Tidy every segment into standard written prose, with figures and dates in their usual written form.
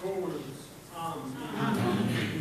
toți. Amin. Amin.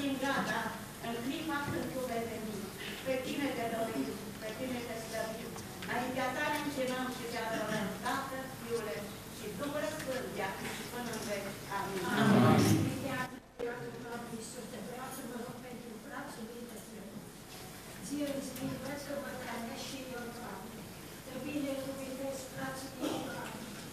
fim gata în clipa când Tu vei veni. Pe Tine te dorim, pe Tine te slăbim. Înaintea Ta ne închinăm și Te adorăm, Tată, Fiule și Duhul Sfânt, de acum și până în veci. Amin. Amin. Ție îți vindeți că vă hrănești și eu fac. Te binecuvintezi, frații din Ioan.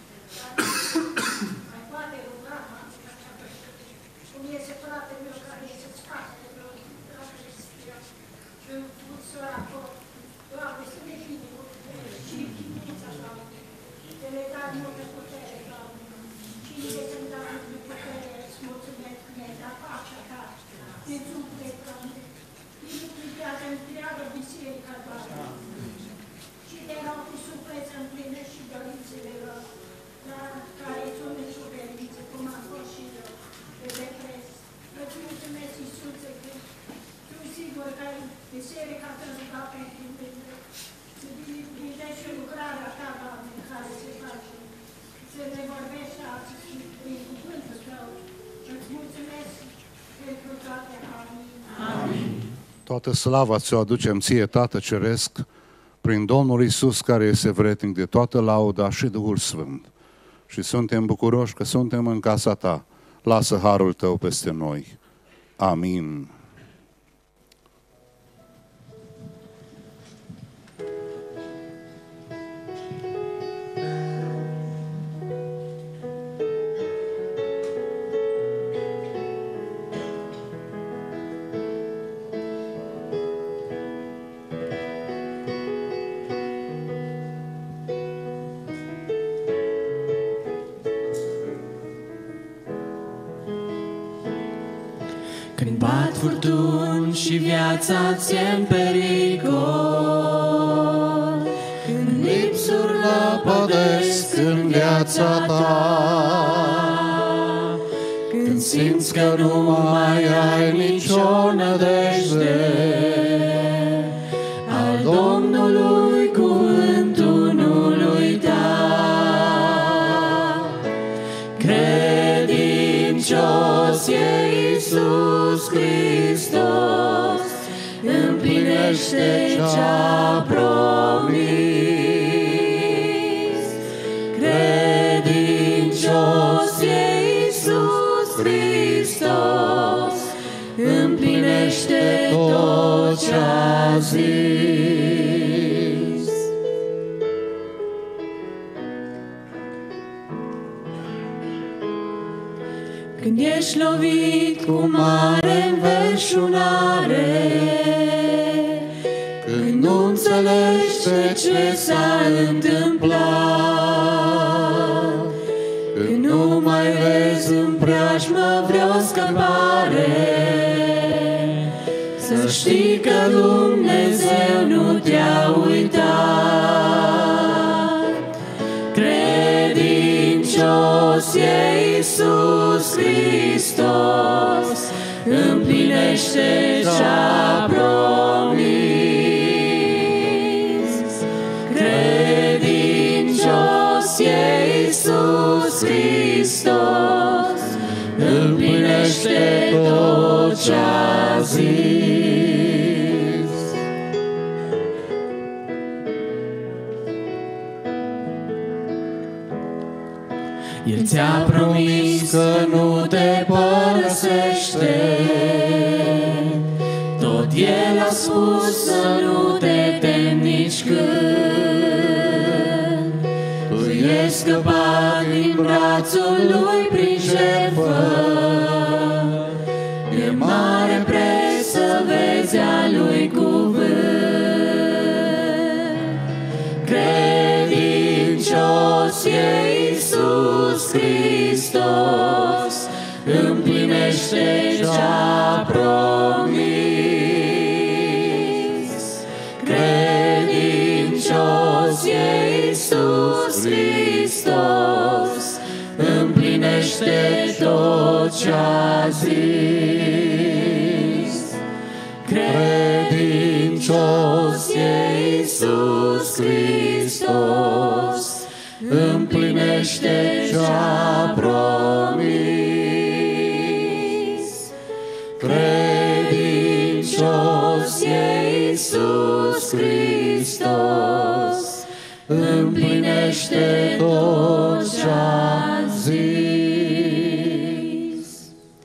Mai poate ruga, cum este fratele meu care este spatele meu, fratele Sfânt, și fuțura acolo. Doamne, să ne binecuvântezi și chinița, Doamne, să le dai multă putere, Doamne. Cine să-mi dai multă putere, îți mulțumesc, mi-ai dat pacea Ta, îți umple, Doamne. Binecuvintează întreagă biserica, Doamne. Și te rog cu suflet să împlinești și dorințele lor, care sunt nesuferințe, cum am fost și eu, de depres. Îți mulțumesc, Iisuse, că Tu sigur că ai biserica Ta ruga pentru mine. Să binecuvintești și lucrarea Ta, Doamne, care se face. Să ne vorbești astăzi prin cuvântul Tău. Îți mulțumesc pentru toate. Amin. Amin. Toată slava ți-o aducem ție, Tată Ceresc, prin Domnul Iisus, care este vretnic de toată lauda și Duhul Sfânt. Și suntem bucuroși că suntem în casa Ta. Lasă harul Tău peste noi. Amin. Când bat furtuni și viața ți-e în pericol, când lipsuri năpădesc în viața ta, când simți că nu mai ai nicio nădejde, al Domnului cuvântul nu-l uita. Credincios e Iisus Hristos, împlinește ce-a promis. Credincios e Iisus Hristos, împlinește tot ce-a zis. Când ești lovit cu mare înverșunare, când nu înțelegi ce s-a întâmplat, când nu mai vezi în preajmă vreo scăpare, să știi că Dumnezeu nu te-a uitat. Credincios e Iisus Hristos, împlinește ce-a promis. Credincios e Iisus Hristos, împlinește tot ce-a zis. El ți-a promis că nu te părăsește, tot El a spus să nu te temi nici când. Tu ești scăpat din brațul Lui prin jertfă, e mare preț să vezi a Lui cuvânt. Credincios e Iisus Hristos, împlinește ce-a promis. Credincios e Iisus Hristos, împlinește tot ce-a zis. Credincios e Iisus Hristos, împlinește ce-a promis. Hristos e Iisus Hristos, împlinește tot ce-a zis.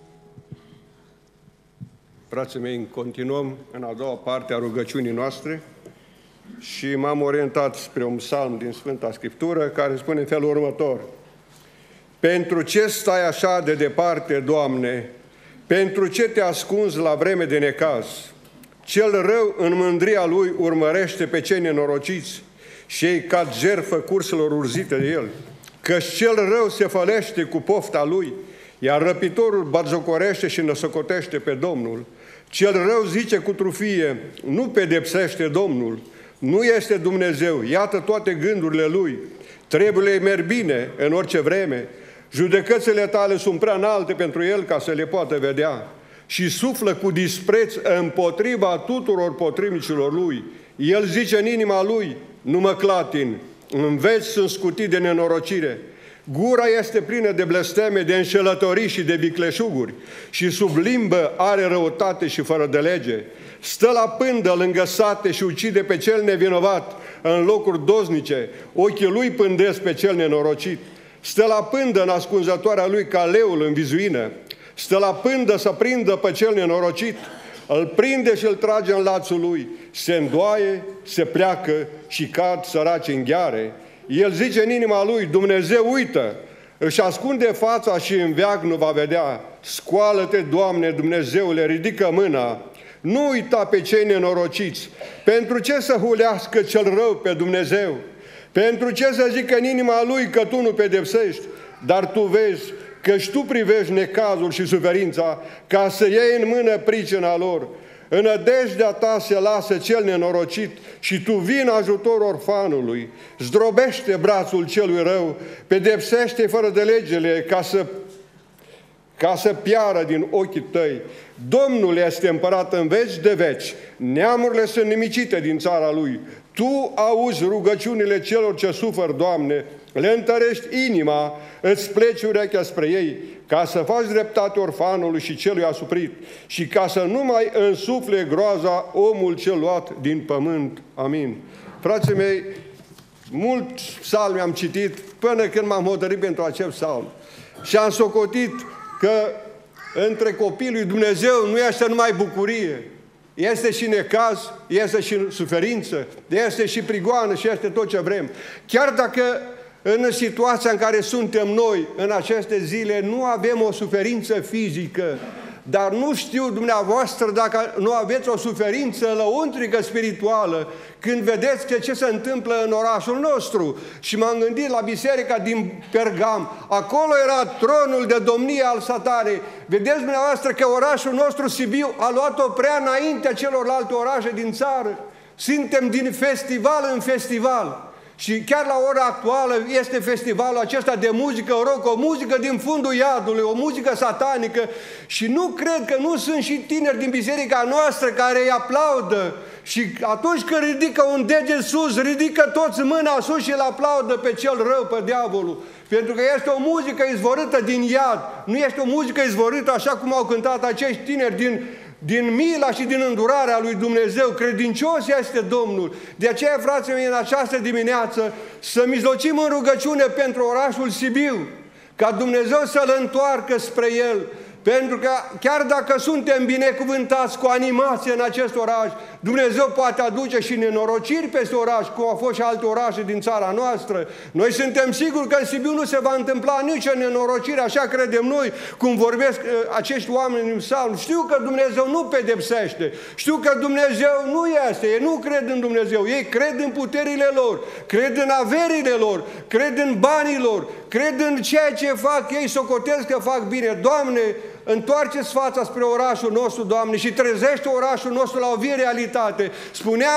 Frații mei, continuăm în a doua parte a rugăciunii noastre și m-am orientat spre un psalm din Sfânta Scriptură care spune în felul următor: Pentru ce stai așa de departe, Doamne? Pentru ce te ascunzi la vreme de necaz? Cel rău în mândria lui urmărește pe cei nenorociți și ei cad jertfă curselor urzite de el. Căci cel rău se fălește cu pofta lui, iar răpitorul batjocorește și năsocotește pe Domnul. Cel rău zice cu trufie, nu pedepsește Domnul, nu este Dumnezeu, iată toate gândurile lui. Trebuie merg bine în orice vreme, judecățile tale sunt prea înalte pentru el ca să le poată vedea. Și suflă cu dispreț împotriva tuturor potrivnicilor lui. El zice în inima lui, nu mă clatin, în veci sunt scutit de nenorocire. Gura este plină de blesteme, de înșelătorii și de vicleșuguri și sub limbă are răutate și fără de lege. Stă la pândă lângă sate și ucide pe cel nevinovat în locuri doznice. Ochii lui pândesc pe cel nenorocit. Stă la pândă în ascunzătoarea lui ca leul în vizuină. Stă la pândă să prindă pe cel nenorocit. Îl prinde și îl trage în lațul lui. Se îndoaie, se pleacă și cad săraci în gheare. El zice în inima lui, Dumnezeu uită, își ascunde fața și în veac nu va vedea. Scoală-te, Doamne, Dumnezeule, ridică mâna. Nu uita pe cei nenorociți. Pentru ce să hulească cel rău pe Dumnezeu? Pentru ce să zică în inima lui că tu nu pedepsești? Dar tu vezi căci tu privești necazul și suferința ca să iei în mână pricina lor. În nădejdea ta se lasă cel nenorocit și tu vii în ajutor orfanului. Zdrobește brațul celui rău, pedepsește fără de legele ca să piară din ochii tăi. Domnul este împărat în veci de veci, neamurile sunt nimicite din țara lui. Tu auzi rugăciunile celor ce suferă, Doamne, le întărești inima, îți pleci urechea spre ei, ca să faci dreptate orfanului și celui asuprit și ca să nu mai însufle groaza omul cel luat din pământ. Amin. Frații mei, mulți psalmi am citit până când m-am hotărât pentru acest psalm și am socotit că între copiii lui Dumnezeu nu este numai bucurie, este și necaz, este și suferință, este și prigoană și este tot ce vrem. Chiar dacă în situația în care suntem noi în aceste zile nu avem o suferință fizică, dar nu știu dumneavoastră dacă nu aveți o suferință lăuntrică spirituală când vedeți ce se întâmplă în orașul nostru. Și m-am gândit la biserica din Pergam. Acolo era tronul de domnie al Satanei. Vedeți dumneavoastră că orașul nostru, Sibiu, a luat-o prea înaintea celorlalte orașe din țară. Suntem din festival în festival. Și chiar la ora actuală este festivalul acesta de muzică rock, o muzică din fundul iadului, o muzică satanică. Și nu cred că nu sunt și tineri din biserica noastră care îi aplaudă. Și atunci când ridică un deget sus, ridică toți mâna sus și îl aplaudă pe cel rău, pe diavolul. Pentru că este o muzică izvorâtă din iad. Nu este o muzică izvorâtă așa cum au cântat acești tineri din mila și din îndurarea lui Dumnezeu. Credincios este Domnul. De aceea, frații mei, în această dimineață să mijlocim în rugăciune pentru orașul Sibiu, ca Dumnezeu să-l întoarcă spre el. Pentru că chiar dacă suntem binecuvântați cu animație în acest oraș, Dumnezeu poate aduce și nenorociri peste oraș, cum au fost și alte orașe din țara noastră. Noi suntem siguri că în Sibiu nu se va întâmpla nicio nenorocire, așa credem noi, cum vorbesc acești oameni în psalm. Știu că Dumnezeu nu pedepsește, știu că Dumnezeu nu este, ei nu cred în Dumnezeu, ei cred în puterile lor, cred în averile lor, cred în banii lor, cred în ceea ce fac ei, socotesc că fac bine. Doamne, întoarceți fața spre orașul nostru, Doamne, și trezește orașul nostru la o vie realitate. Spunea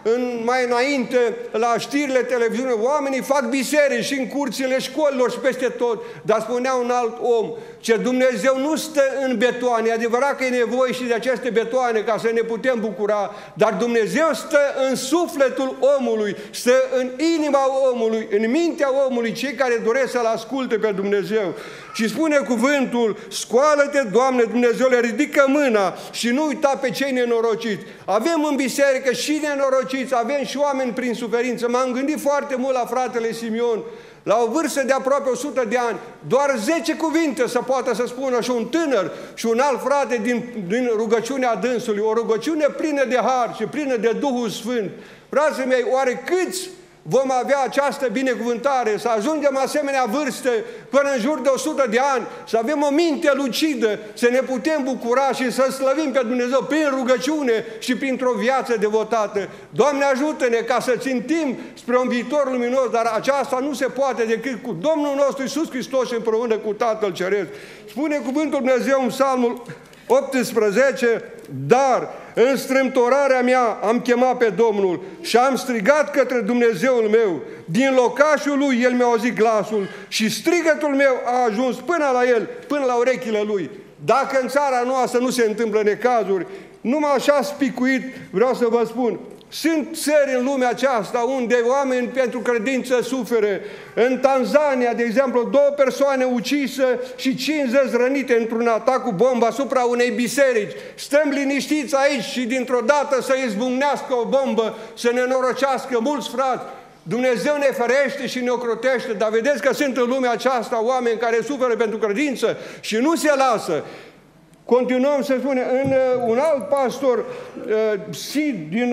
mai înainte la știrile televiziunii, oamenii fac biserici și în curțile școlilor și peste tot, dar spunea un alt om, ce Dumnezeu nu stă în betoane, e adevărat că e nevoie și de aceste betoane ca să ne putem bucura, dar Dumnezeu stă în sufletul omului, stă în inima omului, în mintea omului, cei care doresc să-L asculte pe Dumnezeu. Și spune cuvântul, scoală-te, Doamne Dumnezeule, ridică mâna și nu uita pe cei nenorociți. Avem în biserică și nenorociți, avem și oameni prin suferință. M-am gândit foarte mult la fratele Simion, la o vârstă de aproape 100 de ani, doar 10 cuvinte să poată să spună și un tânăr și un alt frate din rugăciunea dânsului, o rugăciune plină de har și plină de Duhul Sfânt. Frații mei, oare câți vom avea această binecuvântare, să ajungem asemenea vârste până în jur de 100 de ani, să avem o minte lucidă, să ne putem bucura și să slăvim pe Dumnezeu prin rugăciune și printr-o viață devotată. Doamne, ajută-ne ca să țintim spre un viitor luminos, dar aceasta nu se poate decât cu Domnul nostru Iisus Hristos și împreună cu Tatăl Ceresc. Spune cuvântul Dumnezeu în Psalmul 18, dar în strâmtorarea mea am chemat pe Domnul și am strigat către Dumnezeul meu. Din locașul Lui El mi-a auzit glasul și strigătul meu a ajuns până la El, până la urechile Lui. Dacă în țara noastră nu se întâmplă necazuri, numai așa spicuit vreau să vă spun, sunt țări în lumea aceasta unde oameni pentru credință suferă. În Tanzania, de exemplu, 2 persoane ucise și 50 rănite într-un atac cu bombă asupra unei biserici. Stăm liniștiți aici și dintr-o dată să izbucnească o bombă, să ne norocească mulți frați. Dumnezeu ne ferește și ne ocrotește, dar vedeți că sunt în lumea aceasta oameni care suferă pentru credință și nu se lasă. Continuăm să spunem, un alt pastor, Sid,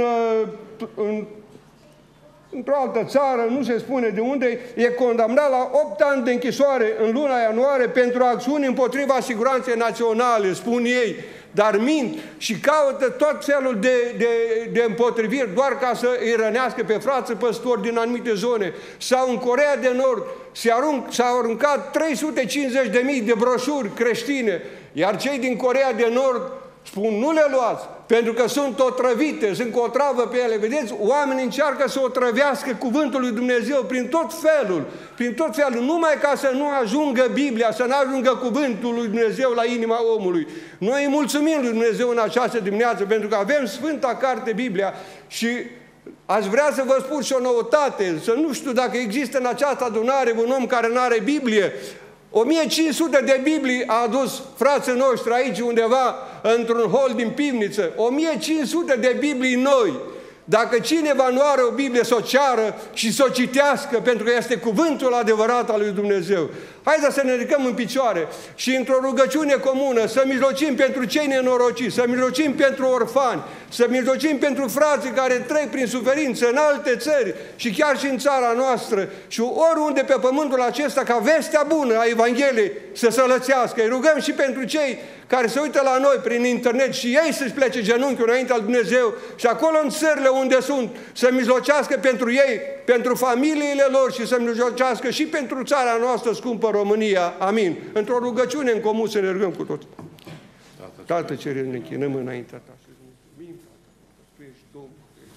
într-o altă țară, nu se spune de unde, e condamnat la 8 ani de închisoare în luna ianuarie pentru acțiuni împotriva siguranței naționale, spun ei, dar mint și caută tot felul de împotriviri doar ca să îi rănească pe frații păstori din anumite zone. Sau în Coreea de Nord s-au aruncat 350.000 de broșuri creștine, iar cei din Coreea de Nord spun, nu le luați, pentru că sunt otrăvite, sunt cu o travă pe ele. Vedeți, oamenii încearcă să otrăvească cuvântul lui Dumnezeu prin tot felul, numai ca să nu ajungă Biblia, să nu ajungă cuvântul lui Dumnezeu la inima omului. Noi îi mulțumim lui Dumnezeu în această dimineață, pentru că avem Sfânta Carte Biblia și aș vrea să vă spun și o noutate, să nu știu dacă există în această adunare un om care nu are Biblie. 1500 de Biblii a adus frații noștri aici undeva într-un hol din pivniță. 1500 de Biblii noi. Dacă cineva nu are o Biblie, să o ceară și să o citească, pentru că este cuvântul adevărat al lui Dumnezeu. Haideți să ne ridicăm în picioare și într-o rugăciune comună să mijlocim pentru cei nenorociți, să mijlocim pentru orfani, să mijlocim pentru frații care trec prin suferință în alte țări și chiar și în țara noastră și oriunde pe pământul acesta, ca vestea bună a Evangheliei să se lățească. Îi rugăm și pentru cei care se uită la noi prin internet și ei să-și plece genunchiul înainte al Dumnezeu și acolo în țările unde sunt, să mijlocească pentru ei, pentru familiile lor și să mijlocească și pentru țara noastră scumpă România. Amin. Într-o rugăciune în comun să ne rugăm cu toți. Tată Ceresc, ne închinăm înaintea Ta. Tu ești Domnul.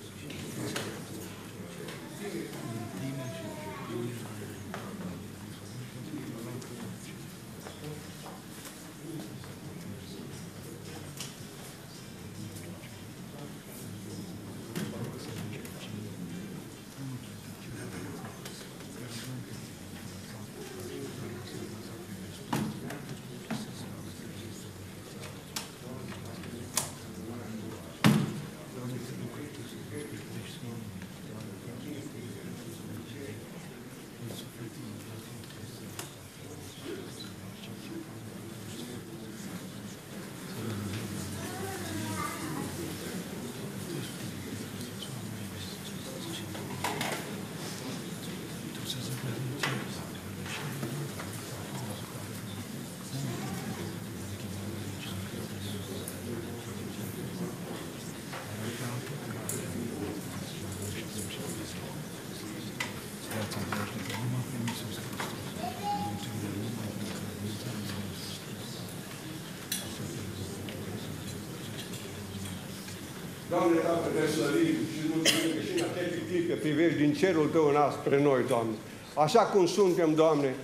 Doamne, Tată, te slăvim și mulțumim că și în acest timp că privești din cerul Tău în spre noi, Doamne. Așa cum suntem, Doamne,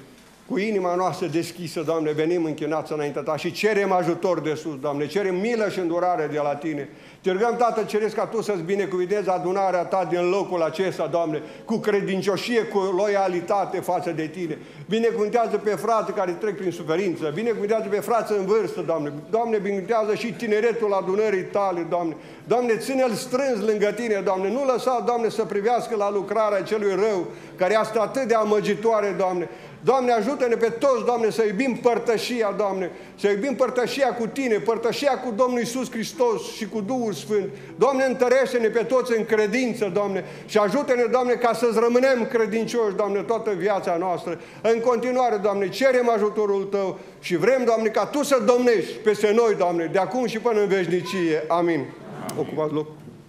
cu inima noastră deschisă, Doamne, venim închinați înaintea Ta și cerem ajutor de sus, Doamne, cerem milă și îndurare de la Tine. Te rugăm, Tată Ceresc, ca Tu să-ți binecuvintezi adunarea Ta din locul acesta, Doamne, cu credincioșie, cu loialitate față de Tine. Binecuvintează pe frații care trec prin suferință, binecuvintează pe frații în vârstă, Doamne. Doamne, binecuvintează și tineretul adunării Tale, Doamne. Doamne, ține-l strâns lângă Tine, Doamne. Nu lăsa, Doamne, să privească la lucrarea celui rău, care este atât de amăgitoare, Doamne. Doamne, ajută-ne pe toți, Doamne, să iubim părtășia, Doamne, să iubim părtășia cu Tine, părtășia cu Domnul Iisus Hristos și cu Duhul Sfânt. Doamne, întărește-ne pe toți în credință, Doamne, și ajută-ne, Doamne, ca să-ți rămânem credincioși, Doamne, toată viața noastră. În continuare, Doamne, cerem ajutorul Tău și vrem, Doamne, ca Tu să domnești peste noi, Doamne, de acum și până în veșnicie. Amin. Ocupați loc.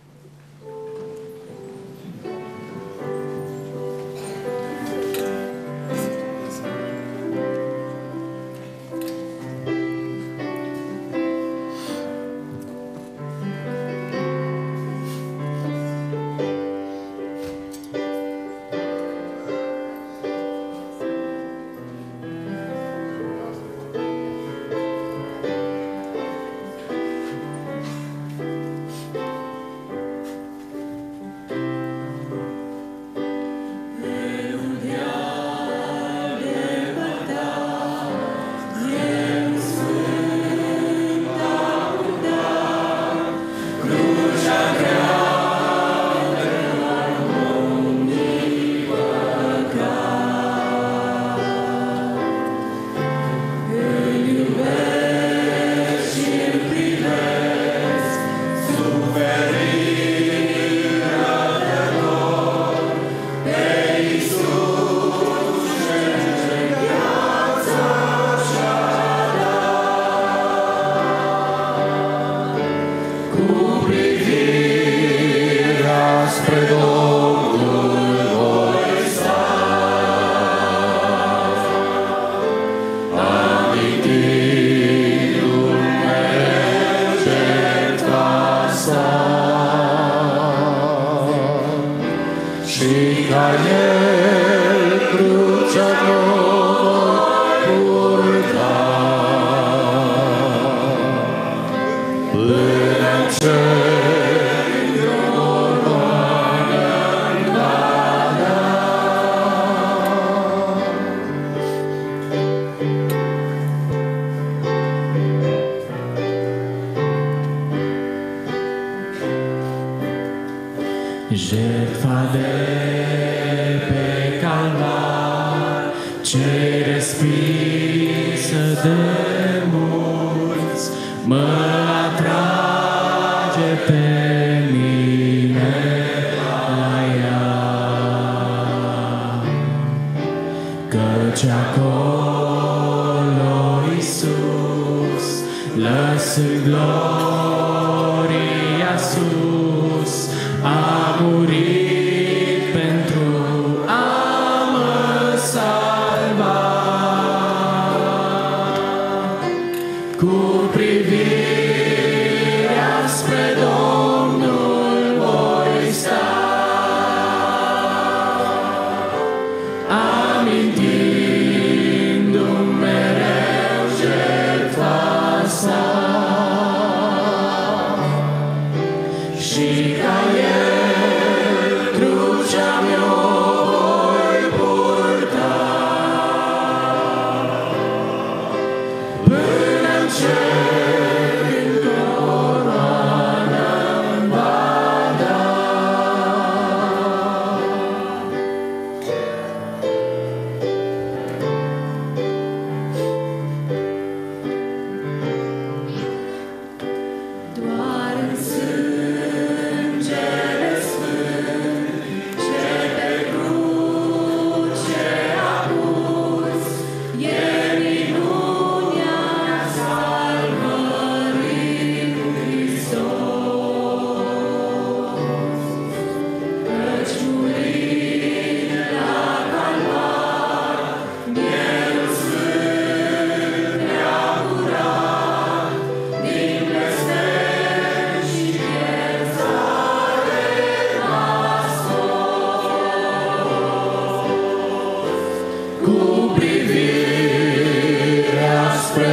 Jertfa de pe calvar, ce respinsă de mulți, mă atrage pe mine la ea. Căci acolo Iisus, lăsând gloria sus, a murit pentru a mă salva. Cu privirea spre Domnul voi sta, amintindu-mi mereu jertfa sa. Și ca El crucea mea voi purta până în cer.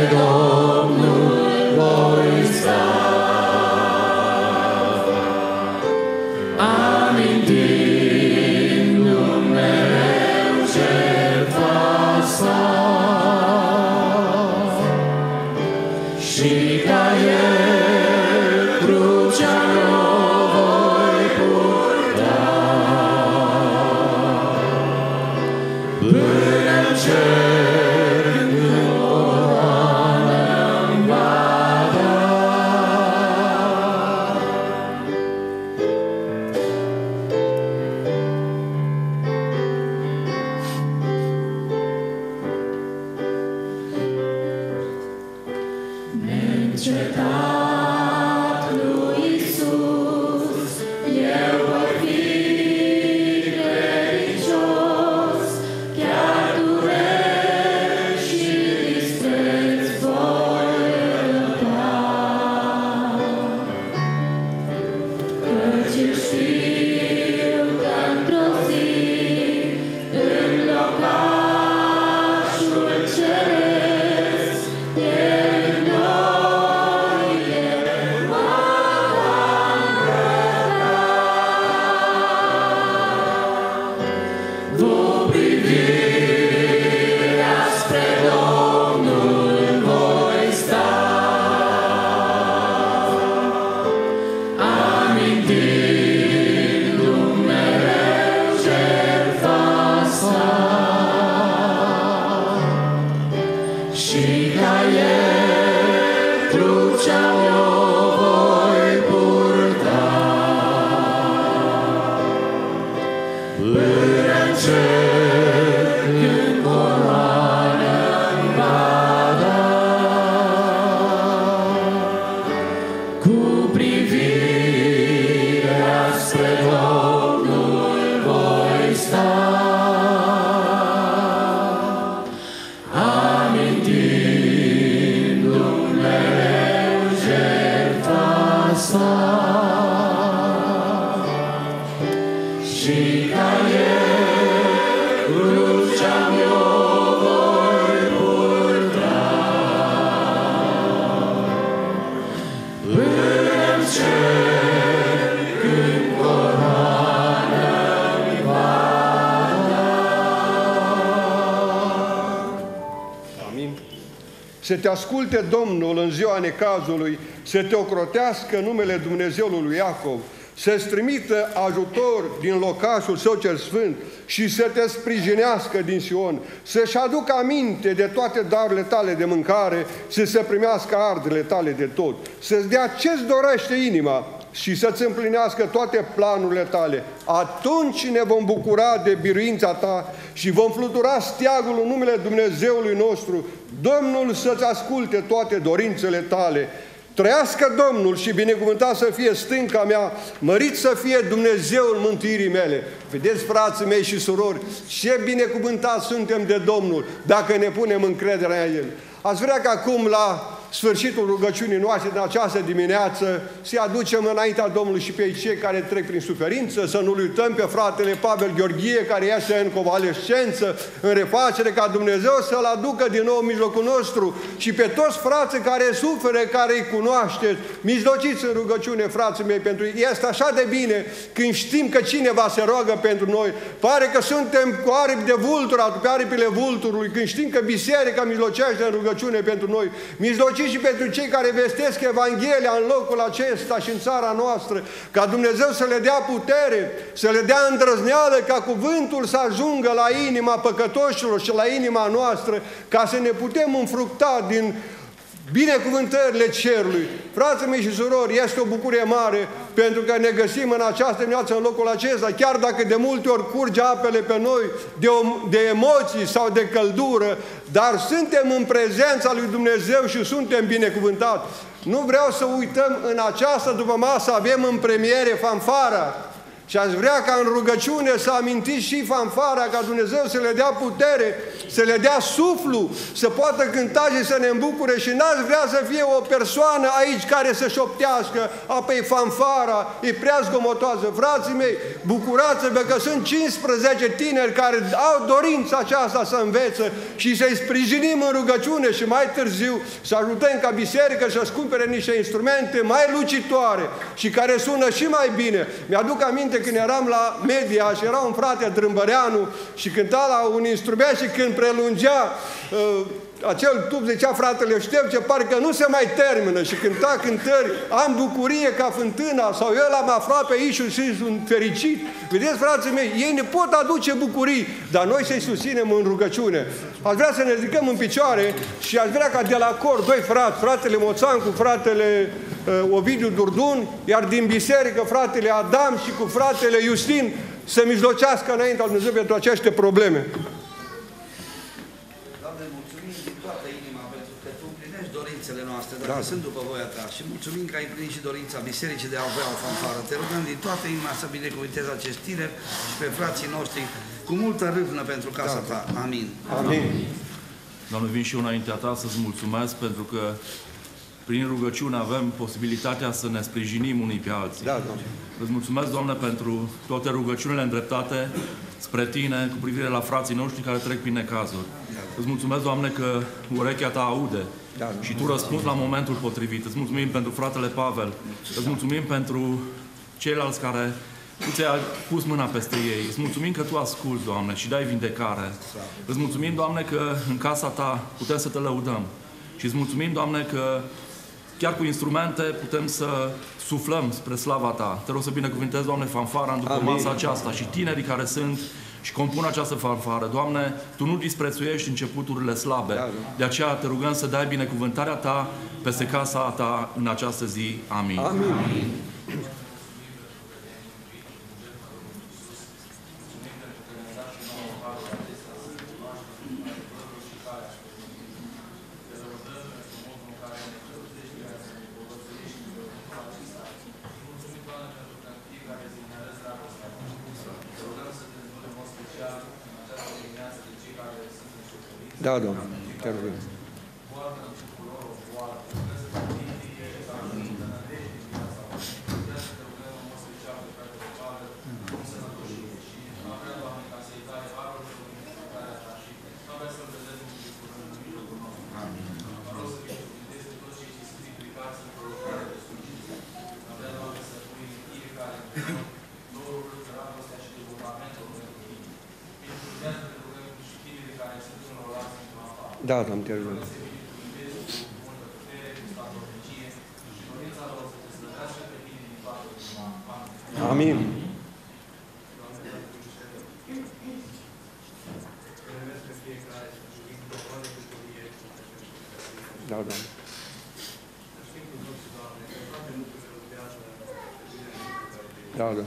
Domnul voi sta. Amintindu-mi mereu jertfa sa, și ca El crucea o voi purta, până-n cer când coroană-mi va da. Neîncetat lui Iisus, eu voi fi credincios, chiar dureri și dispreț voi răbda. Căci știu că într-o zi, în locașul ceresc, El în glorie mă va îmbrăca. Cu privirea spre Domnul voi sta, amintindu-mi mereu jertfa sa, și ca El crucea o voi purta, până-n cer când coroană-mi va da. Cu privirea spre Domnul voi sta, amintindu-mi mereu jertfa sa, și ca El crucea-mi o voi purta, până-n cer când coroană-mi va da. Amin. Să te asculte Domnul în ziua necazului, să te ocrotească numele Dumnezeului lui Iacov, să-ți trimită ajutor din locașul Său cel Sfânt și să te sprijinească din Sion, să-și aducă aminte de toate darurile tale de mâncare și să primească ardele tale de tot, să-ți dea ce-ți dorește inima și să-ți împlinească toate planurile tale. Atunci ne vom bucura de biruința ta și vom flutura steagul în numele Dumnezeului nostru. Domnul să-ți asculte toate dorințele tale. Trăiască Domnul și binecuvântat să fie stânca mea, mărit să fie Dumnezeul mântuirii mele. Vedeți, frații mei și surori, ce binecuvântați suntem de Domnul dacă ne punem încrederea în El. Aș vrea că acum, la sfârșitul rugăciunii noastre din această dimineață, să-i aducem înaintea Domnului și pe cei care trec prin suferință, să nu-l uităm pe fratele Pavel Gheorghe, care este în convalescență, în refacere, ca Dumnezeu să-l aducă din nou în mijlocul nostru, și pe toți frații care suferă, care îi cunoașteți, mijlociți în rugăciune, frații mei, pentru ei. Este așa de bine când știm că cineva se roagă pentru noi. Pare că suntem cu aripi de vultur, pe aripile vulturului, când știm că biserica mijlocește în rugăciune pentru noi. Mijlociți și pentru cei care vestesc Evanghelia în locul acesta și în țara noastră, ca Dumnezeu să le dea putere, să le dea îndrăzneală, ca cuvântul să ajungă la inima păcătoșilor și la inima noastră, ca să ne putem înfructa din binecuvântările cerului. Frații mei și surori, este o bucurie mare pentru că ne găsim în această dimineață în locul acesta, chiar dacă de multe ori curge apele pe noi de emoții sau de căldură, dar suntem în prezența lui Dumnezeu și suntem binecuvântați. Nu vreau să uităm, în această dupămasă avem în premiere fanfara. Și aș vrea ca în rugăciune să amintiți și fanfara, ca Dumnezeu să le dea putere, să le dea suflu, să poată cânta și să ne îmbucure. Și n-aș vrea să fie o persoană aici care să șoptească, apoi fanfara, e prea zgomotoasă. Frații mei, bucurați-vă că sunt 15 tineri care au dorința aceasta să învețe și să-i sprijinim în rugăciune și mai târziu să ajutăm ca biserică să-și cumpere niște instrumente mai lucitoare și care sună și mai bine. Mi-aduc aminte când eram la media și era un frate Drâmbăreanu și cânta la un instrument și când prelungea acel tub, zicea fratele Ștefce, parcă nu se mai termină și cânta cântări, am bucurie ca fântâna, sau eu l-am aflat pe Iisus și sunt fericit. Vedeți, frații mei, ei ne pot aduce bucurii, dar noi să-i susținem în rugăciune. Aș vrea să ne ridicăm în picioare și aș vrea ca de la cor, doi frați, fratele Moțan cu fratele Ovidiu Durdun, iar din biserică fratele Adam și cu fratele Justin să mijlocească înaintea lui Dumnezeu pentru aceste probleme. Dorințele noastre, dacă sunt după voia Ta, și mulțumim că ai împlinit și dorința bisericii de a avea o fanfară. Te rugăm din toată inima să binecuvântezi acești tineri și pe frații noștri cu multă râvnă pentru casa Ta. Amin. Amin. Doamne, vin și eu înaintea Ta să-ți mulțumesc pentru că prin rugăciune avem posibilitatea să ne sprijinim unii pe alții. Da, Doamne. Îți mulțumesc, Doamne, pentru toate rugăciunile îndreptate spre Tine cu privire la frații noștri care trec prin necazuri. Îți mulțumesc, Doamne, că urechea Ta aude și Tu răspunzi la momentul potrivit. Îți mulțumim pentru fratele Pavel. Îți mulțumim pentru ceilalți care Tu ți-ai pus mâna peste ei. Îți mulțumim că Tu asculți, Doamne, și dai vindecare. Îți mulțumim, Doamne, că în casa Ta putem să Te lăudăm. Și îți mulțumim, Doamne, că chiar cu instrumente putem să suflăm spre slava Ta. Te rog să binecuvântezi, Doamne, fanfara în după masa aceasta și tinerii care sunt și compun această fanfară. Doamne, Tu nu disprețuiești începuturile slabe. De aceea Te rugăm să dai binecuvântarea Ta peste casa Ta în această zi. Amin. Amin. Da, Doamne, te rugăm. Da, Doamne, te rugăm. Amin. Da, Doamne. Da, Doamne.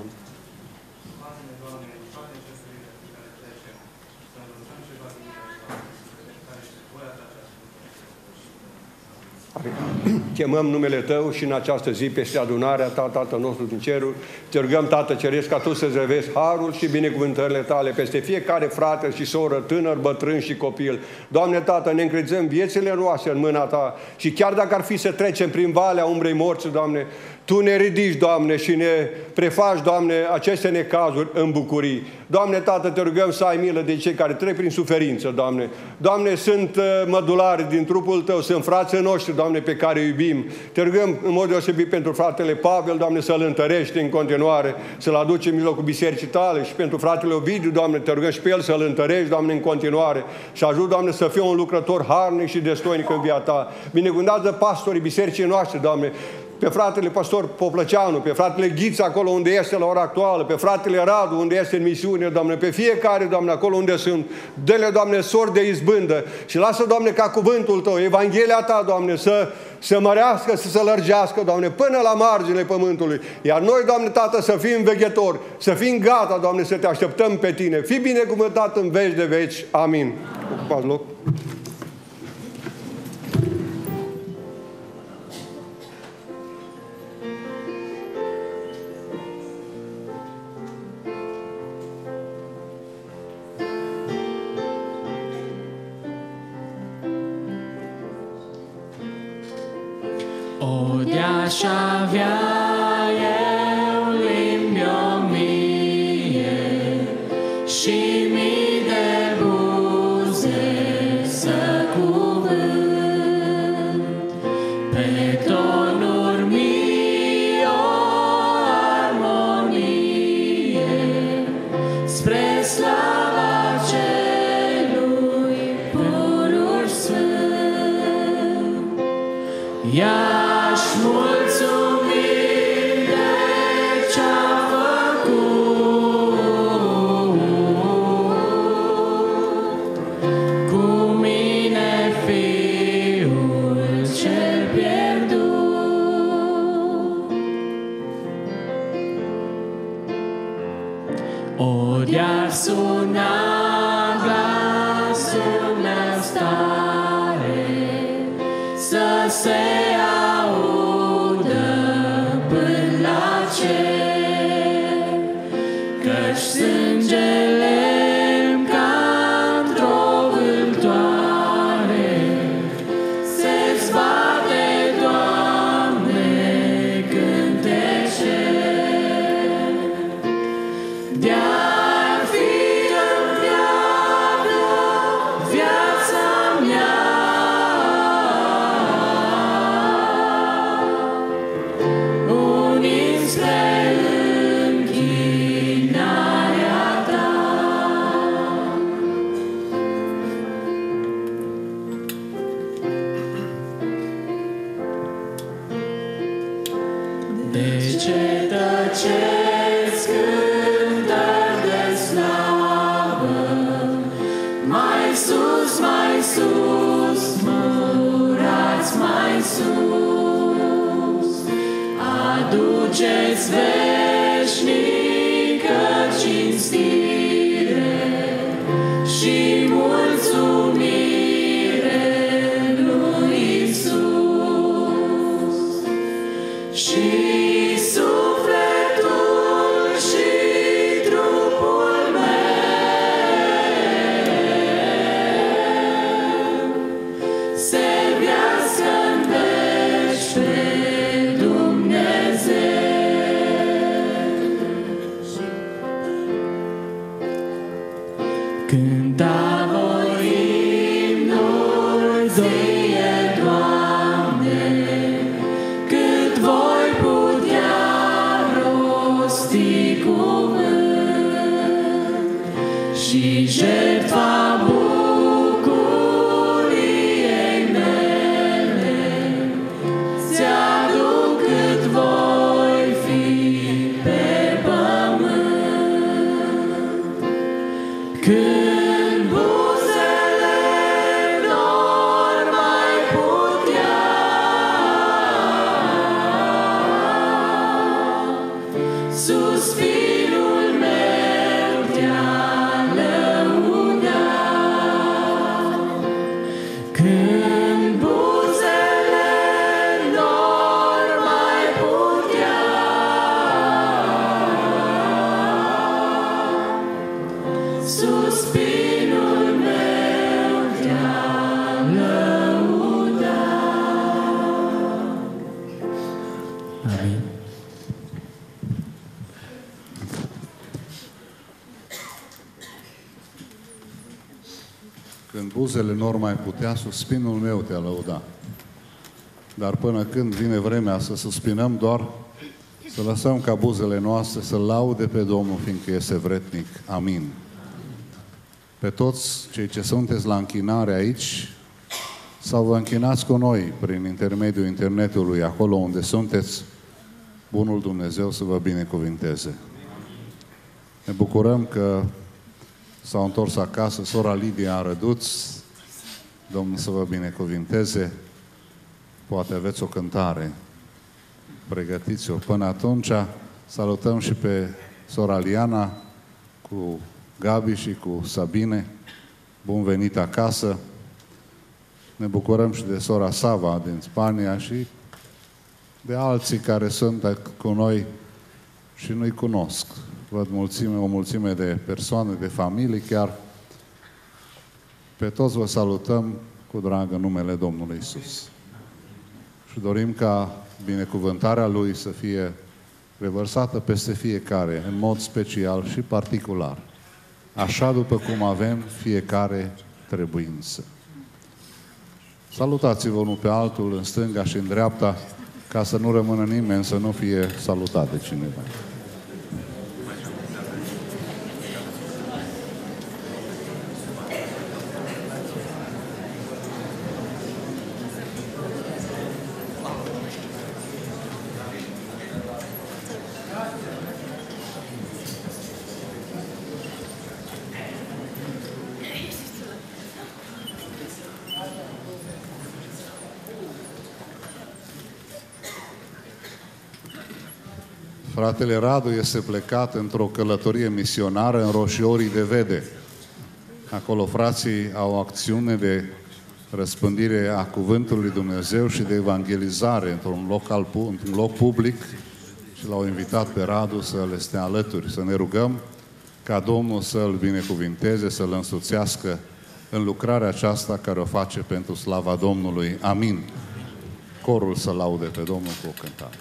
Chemăm numele Tău și în această zi peste adunarea Ta, Tatăl nostru din cerul. Te rugăm, Tată Ceresc, ca Tu să-ți revezi harul și binecuvântările Tale peste fiecare frate și soră, tânăr, bătrân și copil. Doamne, Tată, ne încredem viețile noastre în mâna Ta și chiar dacă ar fi să trecem prin valea umbrei morții, Doamne, Tu ne ridici, Doamne, și ne prefaci, Doamne, aceste necazuri în bucurii. Doamne, Tată, Te rugăm să ai milă de cei care trec prin suferință, Doamne. Doamne, sunt mădulari din trupul Tău, sunt frații noștri, Doamne, pe care îi iubim. Te rugăm în mod deosebit pentru fratele Pavel, Doamne, să-l întărești în continuare, să-l aduci în mijlocul bisericii Tale, și pentru fratele Ovidiu, Doamne, Te rugăm și pe el să-l întărești, Doamne, în continuare, și ajut, Doamne, să fie un lucrător harnic și destoinic în viața Ta. Binecuvântează pastorii bisericii noastre, Doamne, pe fratele pastor Poplăceanu, pe fratele Ghiță acolo unde este la ora actuală, pe fratele Radu unde este în misiune, Doamne, pe fiecare, Doamne, acolo unde sunt. Dă-le, Doamne, sori de izbândă și lasă, Doamne, ca cuvântul Tău, Evanghelia Ta, Doamne, să mărească, să se lărgească, Doamne, până la marginile pământului. Iar noi, Doamne, Tată, să fim veghetori, să fim gata, Doamne, să Te așteptăm pe Tine. Fii binecuvântat în veci de veci. Amin. Ocupați loc. O, de-aș avea eu limbi 1000 și mii de buze să cuvânt, pe tonuri mii o armonie spre slava celui pururi sfânt. I-aș mulțumi de ce-a făcut cu mine Fiul cel pierdut. O, de-ar suna glasul meu stare să se audă până la cer, căci sângele-mi ca într-o vântoare se zbate, Doamne, când te cer. De-ar fi întreagă viața mea unind spre închinarea ta. De ce tăcesc cântări de slavă? Mai sus, murați mai sus, aduceți veșnică cinstire și mulțumire lui Iisus. Și sufletul și trupul meu servească-n veci pe Dumnezeu. Cânta voi imnuri ție, Doamne, cât voi putea rosti cuvânt și jertfa bucuriei mele ți-aduc cât voi fi pe pământ. Când buzele n-or mai putea suspinul meu te-a lăudat. Când buzele n-or mai putea suspinul meu te-a lăudat. Amin. Când buzele n-or mai putea, suspinul meu te-a lăuda. Dar până când vine vremea să suspinăm, doar să lăsăm ca buzele noastre să laude pe Domnul, fiindcă este vretnic. Amin. Pe toți cei ce sunteți la închinare aici, sau vă închinați cu noi prin intermediul internetului, acolo unde sunteți, bunul Dumnezeu să vă binecuvinteze. Ne bucurăm că s-au întors acasă sora Lidia în Răduț. Domnul să vă binecuvinteze. Poate aveți o cântare. Pregătiți-o. Până atunci, salutăm și pe sora Liana cu Gabi și cu Sabine. Bun venit acasă. Ne bucurăm și de sora Sava din Spania și de alții care sunt cu noi și nu-i cunosc. Văd o mulțime de persoane, de familii chiar. Pe toți vă salutăm cu drag în numele Domnului Iisus. Și și dorim ca binecuvântarea Lui să fie revărsată peste fiecare, în mod special și particular, așa după cum avem fiecare trebuință. Salutați-vă unul pe altul, în stânga și în dreapta, ca să nu rămână nimeni să nu fie salutat de cineva. Fratele Radu este plecat într-o călătorie misionară în Roșiorii de Vede. Acolo frații au o acțiune de răspândire a Cuvântului lui Dumnezeu și de evangelizare într-un loc public și l-au invitat pe Radu să le stea alături. Să ne rugăm ca Domnul să-l binecuvinteze, să-l însuțească în lucrarea aceasta care o face pentru slava Domnului. Amin. Corul să laude pe Domnul cu o cântare.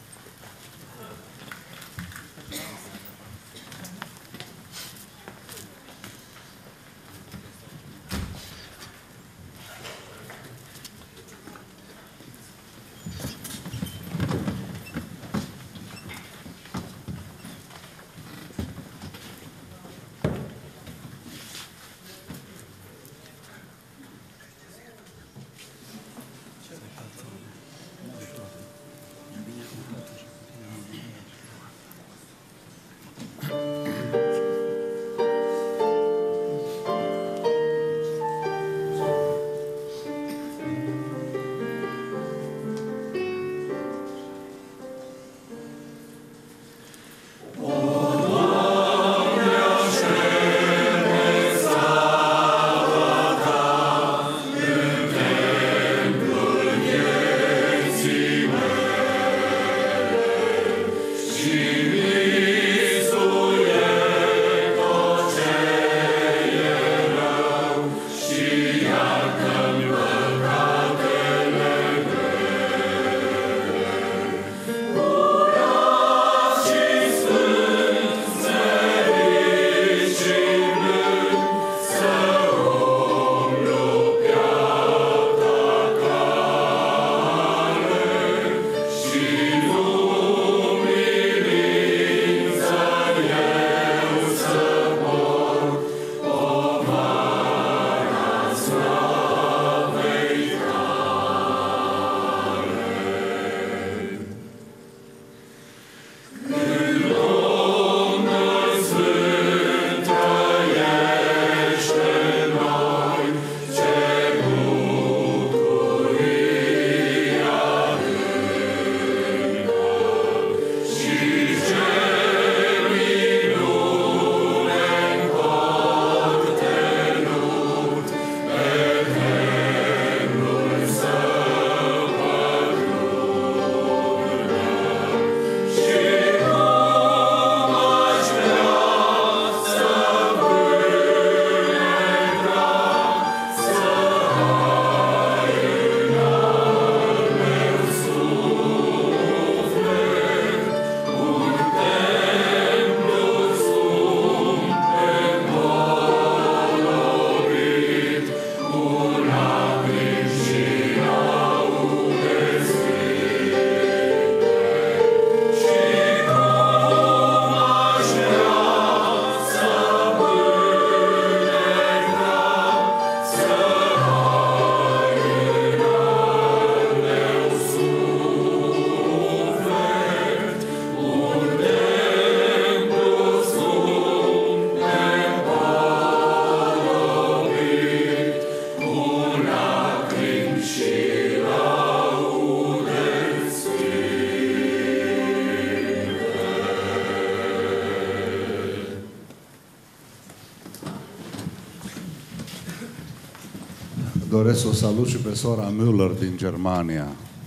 Doresc să o salut și pe sora Müller din Germania.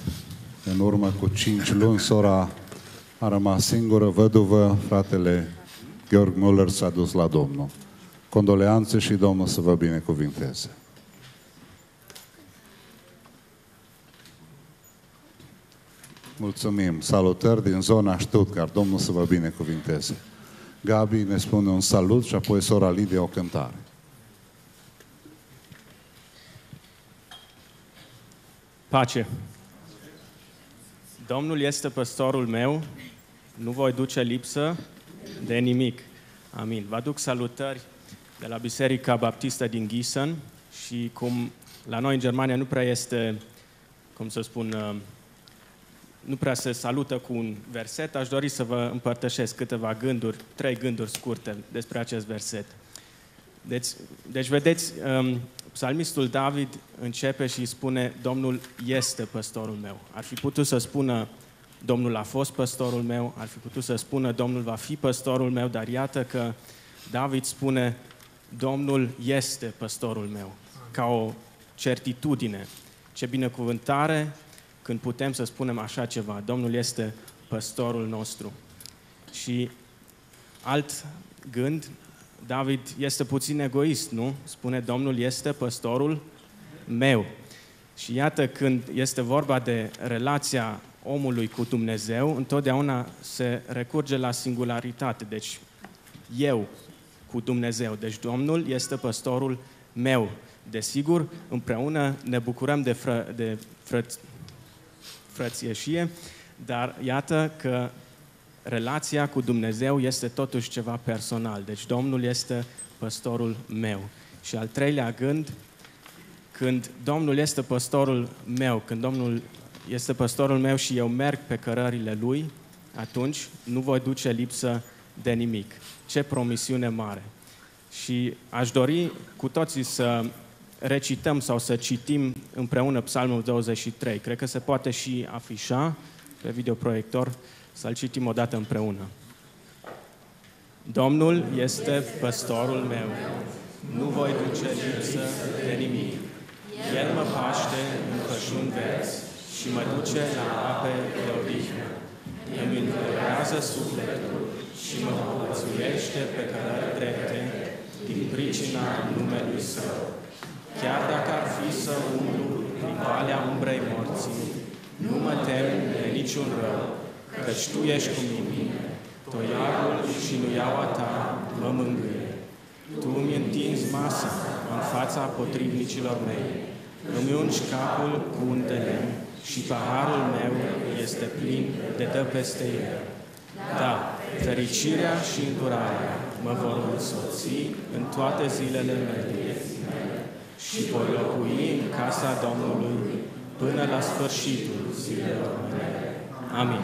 În urmă cu 5 luni, sora a rămas singură, văduvă, fratele Georg Müller s-a dus la Domnul. Condoleanțe și Domnul să vă binecuvinteze. Mulțumim. Salutări din zona Stuttgart. Domnul să vă binecuvinteze. Gabi ne spune un salut și apoi sora Lidia o cântare. Pace. Domnul este păstorul meu, nu voi duce lipsă de nimic. Amin. Vă aduc salutări de la Biserica Baptistă din Gießen și cum la noi în Germania nu prea este, cum să spun, nu prea se salută cu un verset, aș dori să vă împărtășesc câteva gânduri, 3 gânduri scurte despre acest verset. Deci vedeți, psalmistul David începe și spune, Domnul este păstorul meu. Ar fi putut să spună, Domnul a fost păstorul meu, ar fi putut să spună, Domnul va fi păstorul meu, dar iată că David spune, Domnul este păstorul meu, ca o certitudine. Ce binecuvântare când putem să spunem așa ceva, Domnul este păstorul nostru. Și alt gând, David este puțin egoist, nu? Spune, Domnul este păstorul meu. Și iată, când este vorba de relația omului cu Dumnezeu, întotdeauna se recurge la singularitate. Deci, eu cu Dumnezeu. Deci, Domnul este păstorul meu. Desigur, împreună ne bucurăm de frățieșie, dar iată că relația cu Dumnezeu este totuși ceva personal. Deci Domnul este păstorul meu. Și al treilea gând, când Domnul este păstorul meu, când Domnul este păstorul meu și eu merg pe cărările Lui, atunci nu voi duce lipsă de nimic. Ce promisiune mare! Și aș dori cu toții să recităm sau să citim împreună Psalmul 23. Cred că se poate și afișa pe videoproiector, să-l citim odată împreună. Domnul este păstorul meu, nu voi duce lipsă de nimic. El mă paște în pășuni verzi și mă duce la ape de odihnă. Îmi înflorează sufletul și mă povățuiește pe cărări drepte din pricina numelui Său. Chiar dacă ar fi să umblu prin valea umbrei morții, nu mă tem de niciun rău, căci Tu ești cu mine, toiagul și nuiaua Ta mă mângâie. Tu îmi întinzi masa în fața potrivnicilor mei, îmi ungi capul cu un de lemn și paharul meu este plin de dă peste el. Da, fericirea și îndurarea mă vor însoți în toate zilele mele și voi locui în casa Domnului până la sfârșitul zilelor mele. Amin.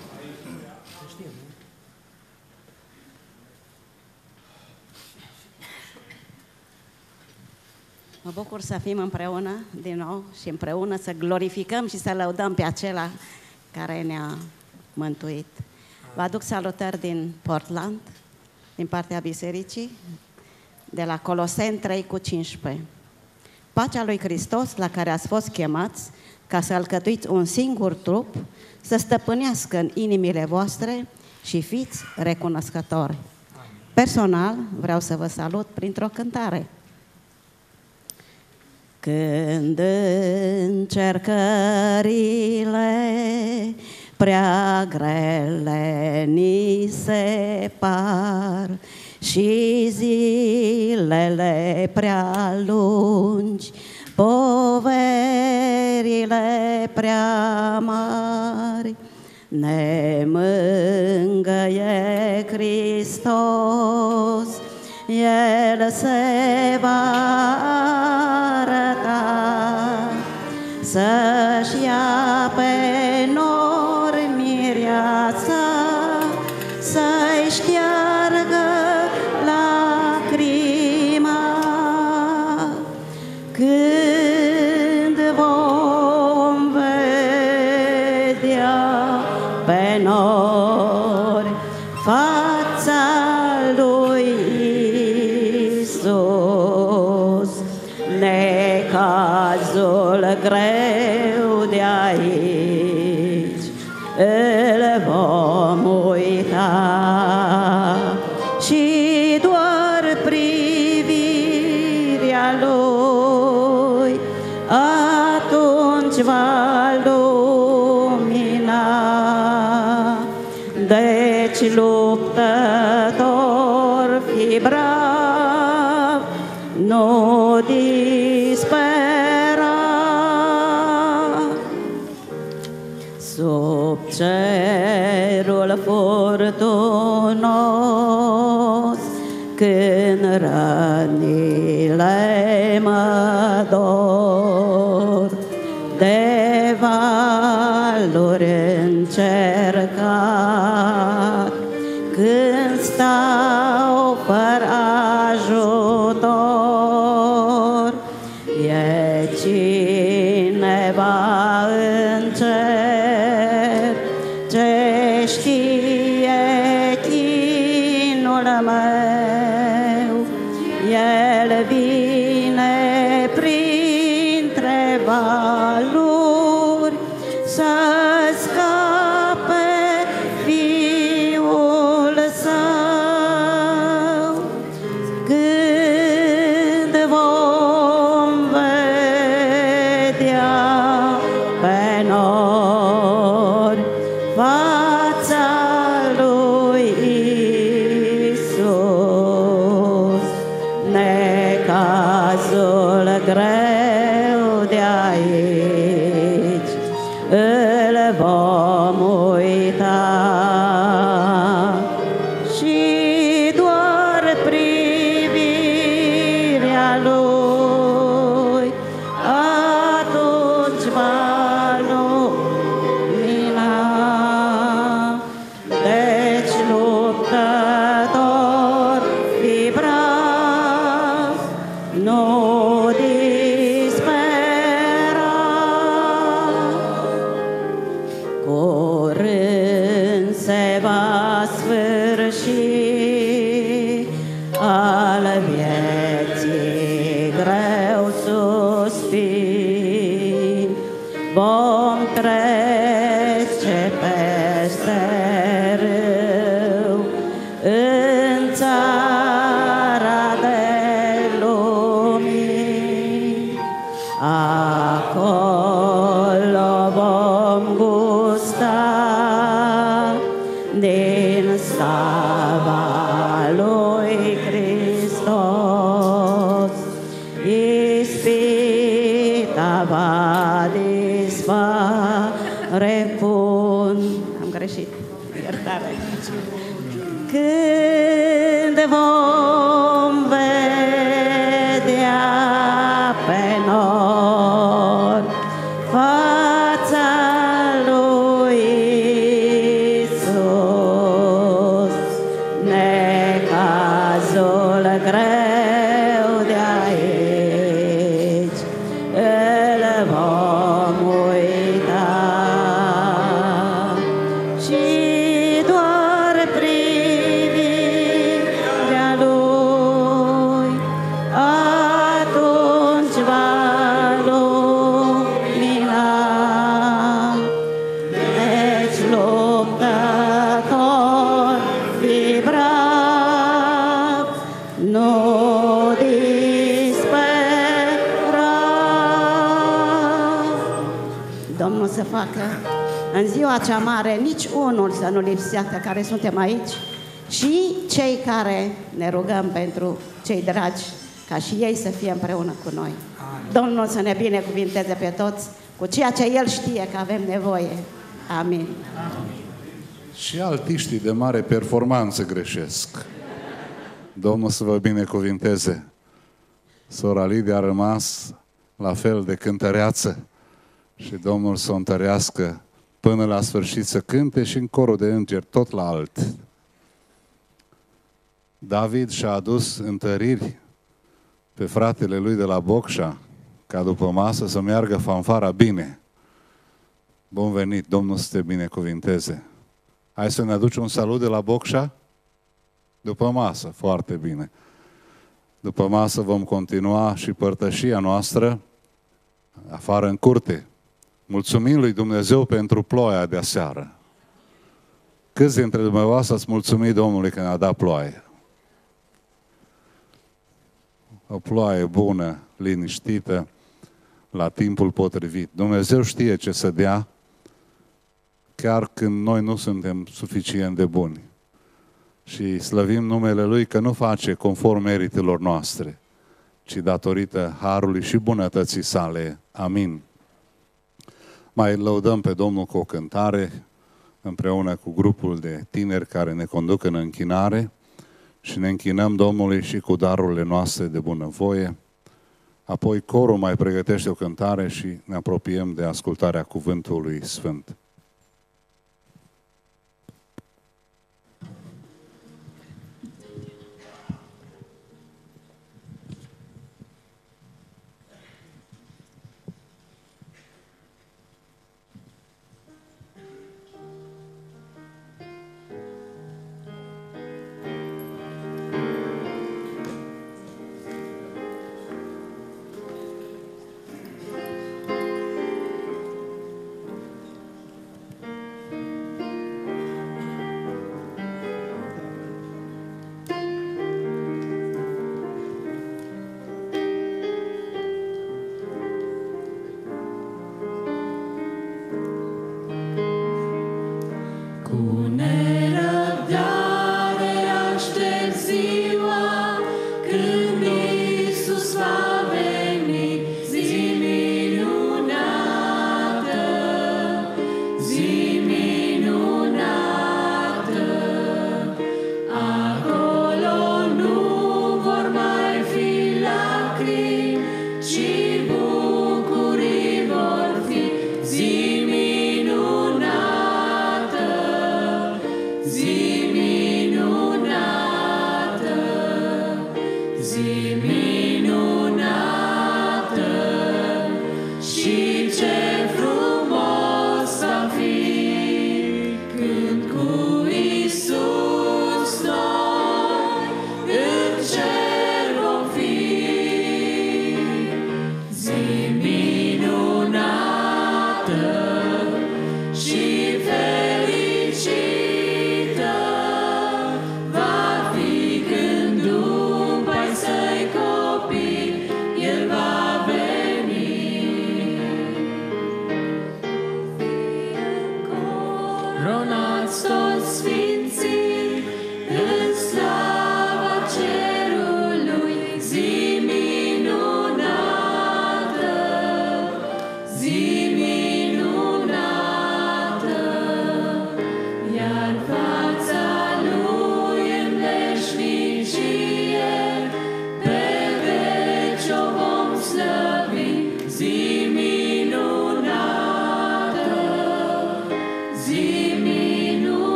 Mă bucur să fim împreună din nou și împreună să glorificăm și să lăudăm pe acela care ne-a mântuit. Vă aduc salutări din Portland, din partea bisericii, de la Coloseni 3:15. Pacea lui Hristos, la care ați fost chemați, ca să alcătuiți un singur trup, să stăpânească în inimile voastre și fiți recunoscători. Personal, vreau să vă salut printr-o cântare. Când încercările prea grele ni se par și zilele prea lungi, poverile prea mari, ne mângâie Hristos, El se va arăta, să-și ia pe nori mireasa, să-i șteargă lacrima. Când vom vedea pe nori fața lui Iisus, necazul greu de aici îl vom uita și doar privirea lui atunci va lumina Deci luptător fi brav, nu dispera. Sub cerul furtunos, când rănile mă dor, de valuri încercat, când stau fără ajutor, e cineva în cer ce știe chinul meu. El vine printre valuri să scape fiul său. Când vom vedea pe nori fața lui Iisus, necazul greu de aici îl vom uita și doar privirea lui atunci va lumina. Deci luptător fi brav, nu dispera. Curând se va sfârși al vieții greu suspin, vom trece peste râu în țara de lumini. Acolo vom gusta din slava lui Hristos. Ispita va dispare pun. Am greșit, iertare. Când vom vedea pe nori fața lui Iisus, necazul greu de aici îl vom uita și doar privirea lui atunci va lumina. Deci luptător fi brav, nu dispera. Domnul să facă în ziua cea mare nici unul să nu lipsească care suntem aici și cei care ne rugăm pentru cei dragi ca și ei să fie împreună cu noi. Domnul să ne binecuvinteze pe toți cu ceea ce El știe că avem nevoie. Amin. Și artiștii de mare performanță greșesc. Domnul să vă binecuvinteze. Sora Lidia a rămas la fel de cântăreață și Domnul să o întărească până la sfârșit să cânte și în corul de îngeri tot la alt. David și-a adus întăriri pe fratele lui de la Bocșa ca după masă să meargă fanfara bine. Bun venit, Domnul să te binecuvinteze. Hai să ne aducem un salut de la Bocșa? După masă, foarte bine. După masă vom continua și părtășia noastră afară în curte. Mulțumim lui Dumnezeu pentru ploaia de aseară. Câți dintre dumneavoastră ați mulțumit Domnului că ne-a dat ploaie? O ploaie bună, liniștită, la timpul potrivit. Dumnezeu știe ce să dea, chiar când noi nu suntem suficient de buni. și slăvim numele Lui că nu face conform meritelor noastre, ci datorită harului și bunătății sale. Amin. Mai lăudăm pe Domnul cu o cântare împreună cu grupul de tineri care ne conduc în închinare și ne închinăm Domnului și cu darurile noastre de bunăvoie. Apoi corul mai pregătește o cântare și ne apropiem de ascultarea Cuvântului Sfânt.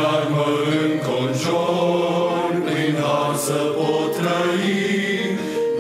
să pot trăi,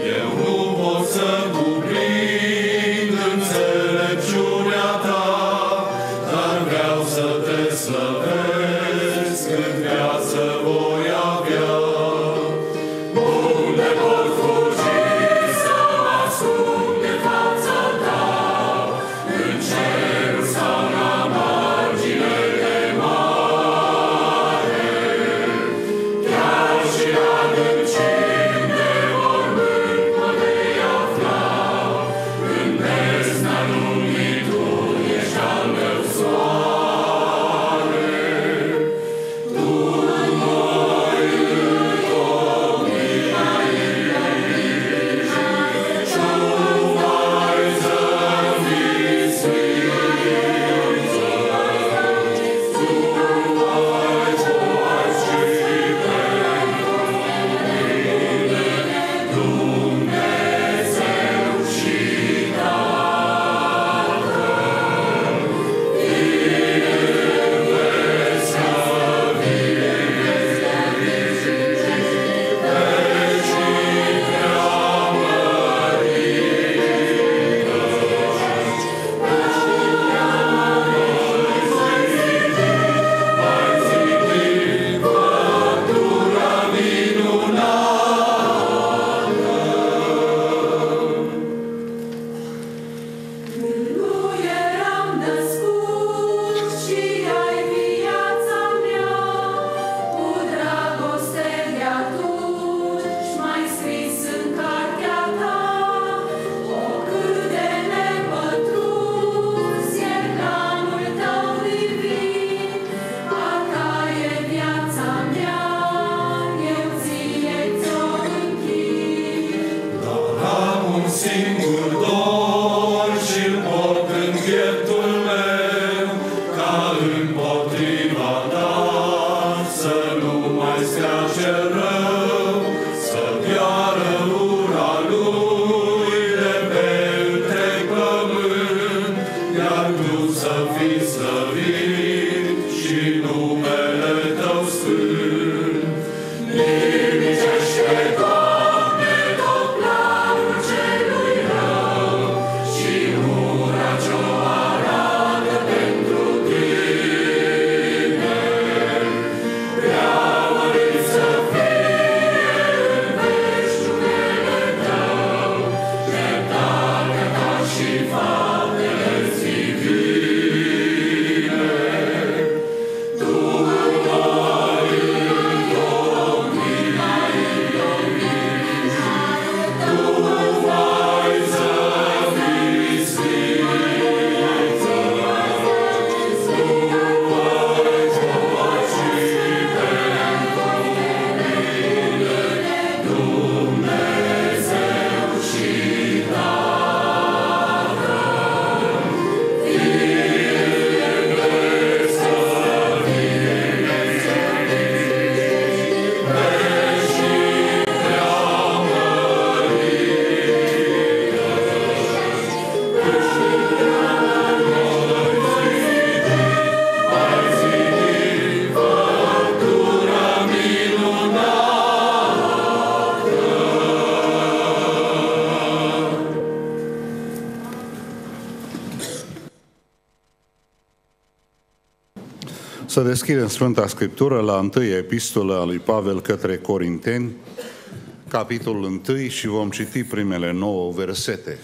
Să deschidem Sfânta Scriptură la 1 epistolă a lui Pavel către Corinteni, capitolul 1 și vom citi primele 9 versete.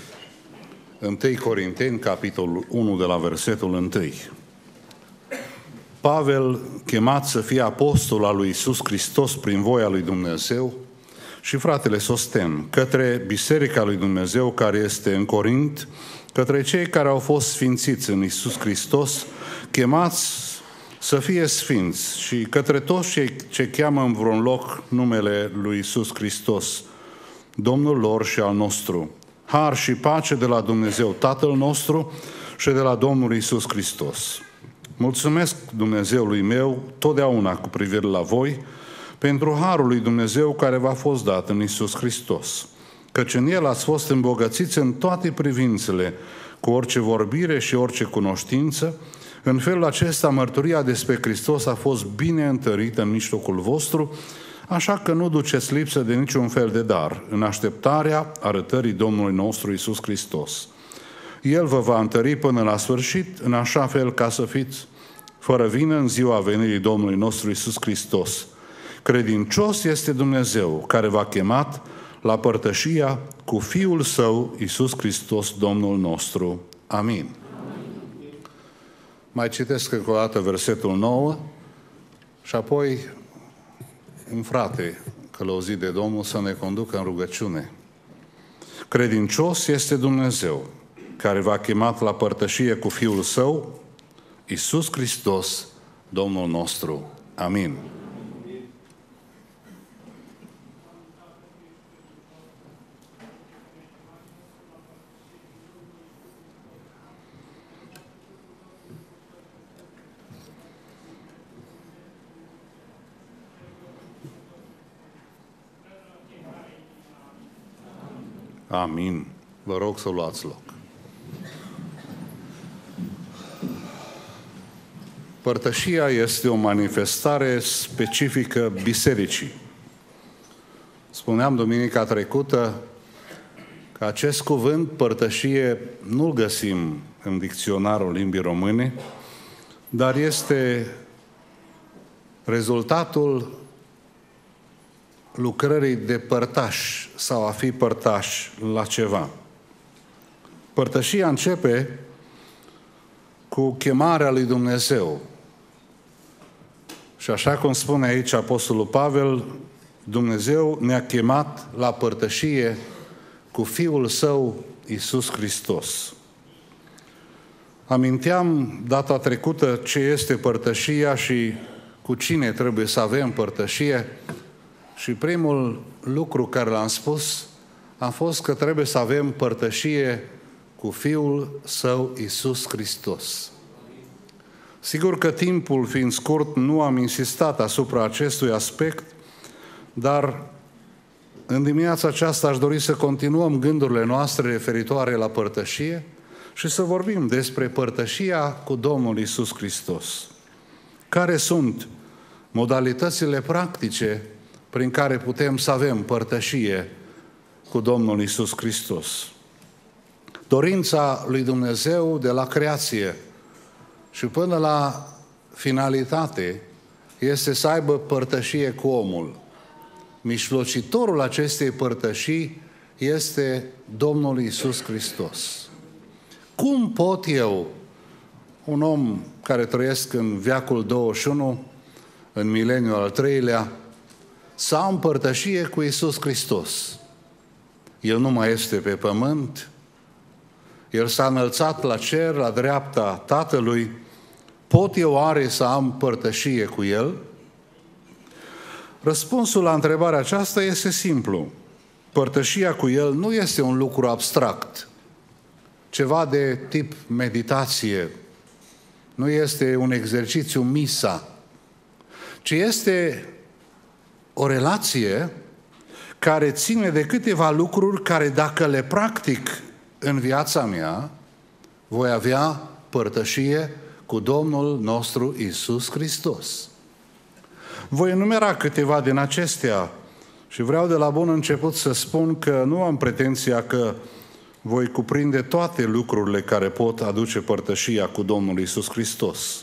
1 Corinteni, capitolul 1 de la versetul 1. Pavel, chemat să fie apostol al lui Iisus Hristos prin voia lui Dumnezeu, și fratele Sosten, către Biserica lui Dumnezeu care este în Corint, către cei care au fost sfințiți în Iisus Hristos, chemați să fie sfinți, și către toți cei ce cheamă în vreun loc numele lui Iisus Hristos, Domnul lor și al nostru. Har și pace de la Dumnezeu Tatăl nostru și de la Domnul Iisus Hristos. Mulțumesc Dumnezeului meu totdeauna cu privire la voi, pentru harul lui Dumnezeu care v-a fost dat în Iisus Hristos, căci în El ați fost îmbogățiți în toate privințele, cu orice vorbire și orice cunoștință. În felul acesta, mărturia despre Hristos a fost bine întărită în mijlocul vostru, așa că nu duceți lipsă de niciun fel de dar, în așteptarea arătării Domnului nostru Iisus Hristos. El vă va întări până la sfârșit, în așa fel ca să fiți fără vină în ziua venirii Domnului nostru Iisus Hristos. Credincios este Dumnezeu care v-a chemat la părtășia cu Fiul Său, Iisus Hristos, Domnul nostru. Amin. Mai citesc încă o dată versetul 9 și apoi un frate călăuzit de Domnul să ne conducă în rugăciune. Credincios este Dumnezeu care v-a chemat la părtășie cu Fiul Său, Iisus Hristos, Domnul nostru. Amin. Amin. Vă rog să luați loc. Părtășia este o manifestare specifică bisericii. Spuneam duminica trecută că acest cuvânt, părtășie, nu-l găsim în dicționarul limbii române, dar este rezultatul lucrării de părtaș sau a fi părtaș la ceva. Părtășia începe cu chemarea lui Dumnezeu. Și așa cum spune aici Apostolul Pavel, Dumnezeu ne-a chemat la părtășie cu Fiul Său, Iisus Hristos. Aminteam data trecută ce este părtășia și cu cine trebuie să avem părtășie. Și primul lucru care l-am spus a fost că trebuie să avem părtășie cu Fiul Său, Iisus Hristos. Sigur că timpul fiind scurt, nu am insistat asupra acestui aspect, dar în dimineața aceasta aș dori să continuăm gândurile noastre referitoare la părtășie și să vorbim despre părtășia cu Domnul Iisus Hristos. Care sunt modalitățile practice prin care putem să avem părtășie cu Domnul Iisus Hristos? Dorința lui Dumnezeu de la creație și până la finalitate este să aibă părtășie cu omul. Mijlocitorul acestei părtășii este Domnul Iisus Hristos. Cum pot eu, un om care trăiesc în veacul 21, în mileniul al treilea, să am părtășie cu Iisus Hristos? El nu mai este pe pământ, El s-a înălțat la cer, la dreapta Tatălui. Pot eu oare să am părtășie cu El? Răspunsul la întrebarea aceasta este simplu. Părtășia cu El nu este un lucru abstract, ceva de tip meditație, nu este un exercițiu misa, ci este o relație care ține de câteva lucruri care, dacă le practic în viața mea, voi avea părtășie cu Domnul nostru Iisus Hristos. Voi enumera câteva din acestea și vreau de la bun început să spun că nu am pretenția că voi cuprinde toate lucrurile care pot aduce părtășia cu Domnul Iisus Hristos.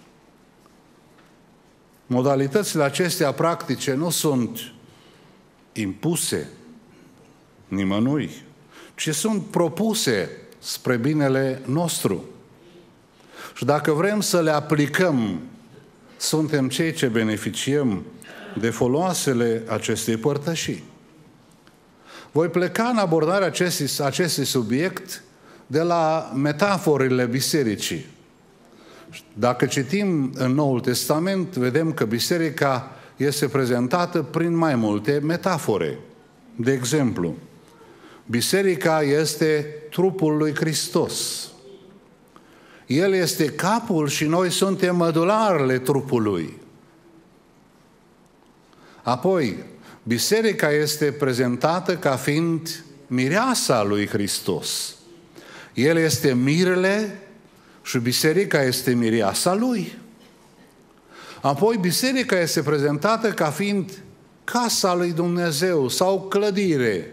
Modalitățile acestea practice nu sunt impuse nimănui, ci sunt propuse spre binele nostru. Și dacă vrem să le aplicăm, suntem cei ce beneficiem de foloasele acestei părtășii. Voi pleca în abordarea acestui subiect de la metaforile bisericii. Dacă citim în Noul Testament, vedem că biserica este prezentată prin mai multe metafore. De exemplu, biserica este trupul lui Hristos. El este capul și noi suntem mădularele trupului. Apoi, biserica este prezentată ca fiind mireasa lui Hristos. El este mirele și biserica este mireasa lui. Apoi, biserica este prezentată ca fiind casa lui Dumnezeu sau clădire.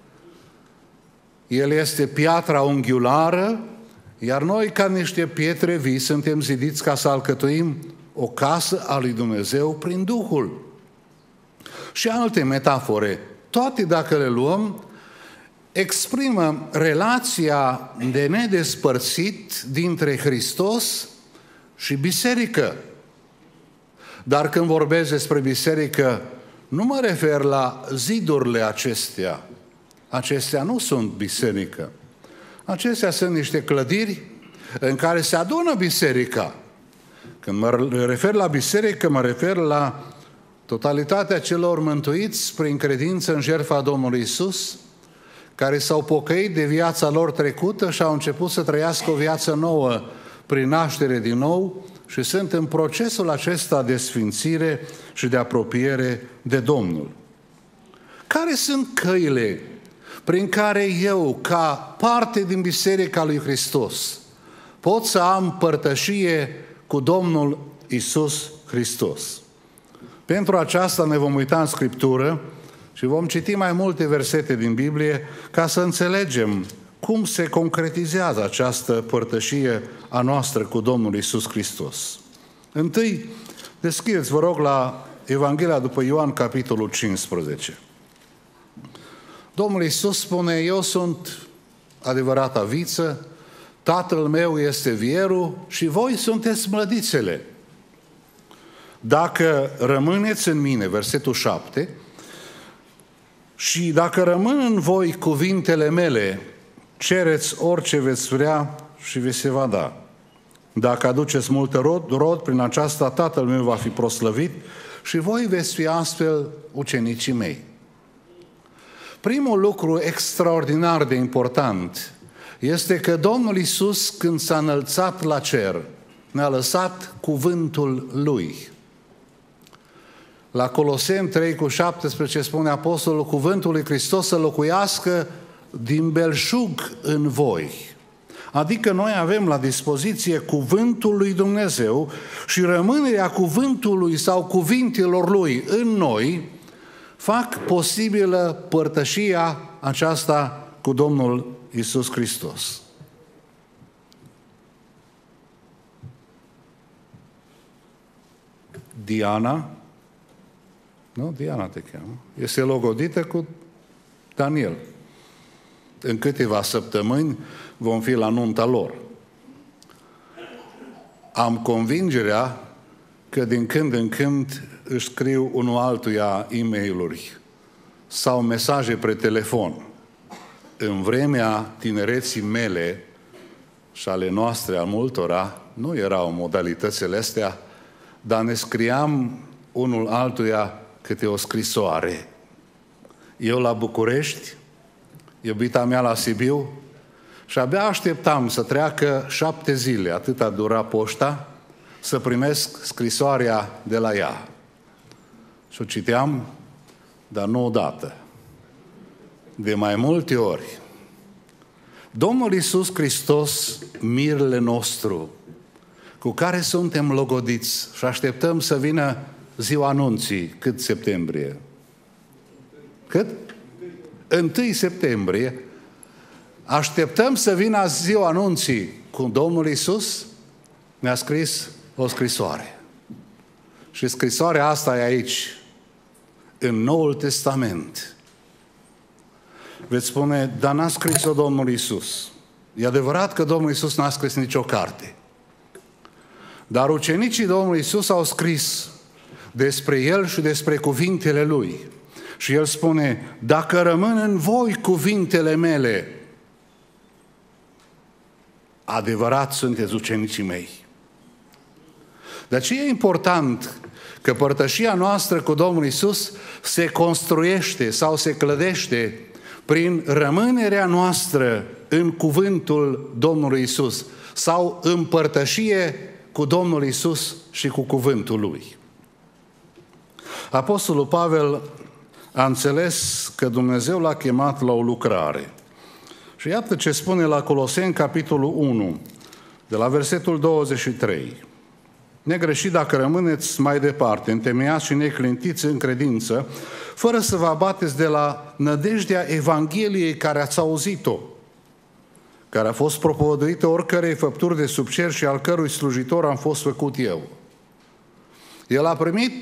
El este piatra unghiulară, iar noi, ca niște pietre vii, suntem zidiți ca să alcătuim o casă a lui Dumnezeu prin Duhul. și alte metafore, toate dacă le luăm, exprimă relația de nedespărțit dintre Hristos și biserică. Dar când vorbesc despre biserică, nu mă refer la zidurile acestea. Acestea nu sunt biserică. Acestea sunt niște clădiri în care se adună biserica. Când mă refer la biserică, mă refer la totalitatea celor mântuiți prin credință în jertfa Domnului Iisus, care s-au pocăit de viața lor trecută și au început să trăiască o viață nouă prin naștere din nou și sunt în procesul acesta de sfințire și de apropiere de Domnul. Care sunt căile prin care eu, ca parte din Biserica lui Hristos, pot să am părtășie cu Domnul Iisus Hristos? Pentru aceasta ne vom uita în Scriptură și vom citi mai multe versete din Biblie ca să înțelegem cum se concretizează această părtășie a noastră cu Domnul Iisus Hristos. Întâi, deschideți, vă rog, la Evanghelia după Ioan, capitolul 15. Domnul Iisus spune, eu sunt adevărata viță, Tatăl meu este vierul și voi sunteți mlădițele. Dacă rămâneți în mine, versetul 7, și dacă rămân în voi cuvintele mele, cereți orice veți vrea și vi se va da. Dacă aduceți multe rod, prin aceasta Tatăl meu va fi proslăvit și voi veți fi astfel ucenicii mei. Primul lucru extraordinar de important este că Domnul Iisus, când s-a înălțat la cer, ne-a lăsat cuvântul Lui. La Coloseni 3:17 spune apostolul, cuvântul lui Hristos să locuiască din belșug în voi. Adică noi avem la dispoziție cuvântul lui Dumnezeu și rămânerea cuvântului sau cuvintelor lui în noi fac posibilă părtășia aceasta cu Domnul Iisus Hristos. Diana, nu? Diana te cheamă, este logodită cu Daniel. În câteva săptămâni vom fi la nunta lor. Am convingerea că din când în când își scriu unul altuia e-mail-uri sau mesaje pe telefon. În vremea tinereții mele și ale noastre, a multora, nu erau modalitățile astea, dar ne scriam unul altuia câte o scrisoare. Eu la București, iubita mea la Sibiu, și abia așteptam să treacă 7 zile, atâta dura poșta, să primesc scrisoarea de la ea. Și o citeam, dar nu odată, de mai multe ori. Domnul Iisus Hristos, mirele nostru, cu care suntem logodiți și așteptăm să vină ziua anunții. Cât septembrie? Cât? 1 septembrie. Așteptăm să vină ziua anunții cu Domnul Iisus. Ne-a scris o scrisoare. Și scrisoarea asta e aici, în Noul Testament. Veți spune, dar n-a scris-o Domnul Iisus. E adevărat că Domnul Iisus n-a scris nicio carte. Dar ucenicii Domnului Iisus au scris despre El și despre cuvintele Lui. Și El spune, dacă rămân în voi cuvintele mele, adevărat sunteți ucenicii mei. De aceea e important că părtășia noastră cu Domnul Iisus se construiește sau se clădește prin rămânerea noastră în cuvântul Domnului Iisus sau în părtășie cu Domnul Iisus și cu cuvântul Lui. Apostolul Pavel a înțeles că Dumnezeu l-a chemat la o lucrare. Și iată ce spune la Coloseni, capitolul 1, de la versetul 23. Negreșit dacă rămâneți mai departe, întemeiați și neclintiți în credință, fără să vă abateți de la nădejdea Evangheliei care ați auzit-o, care a fost propovăduită oricărei făpturi de sub cer și al cărui slujitor am fost făcut eu. El a primit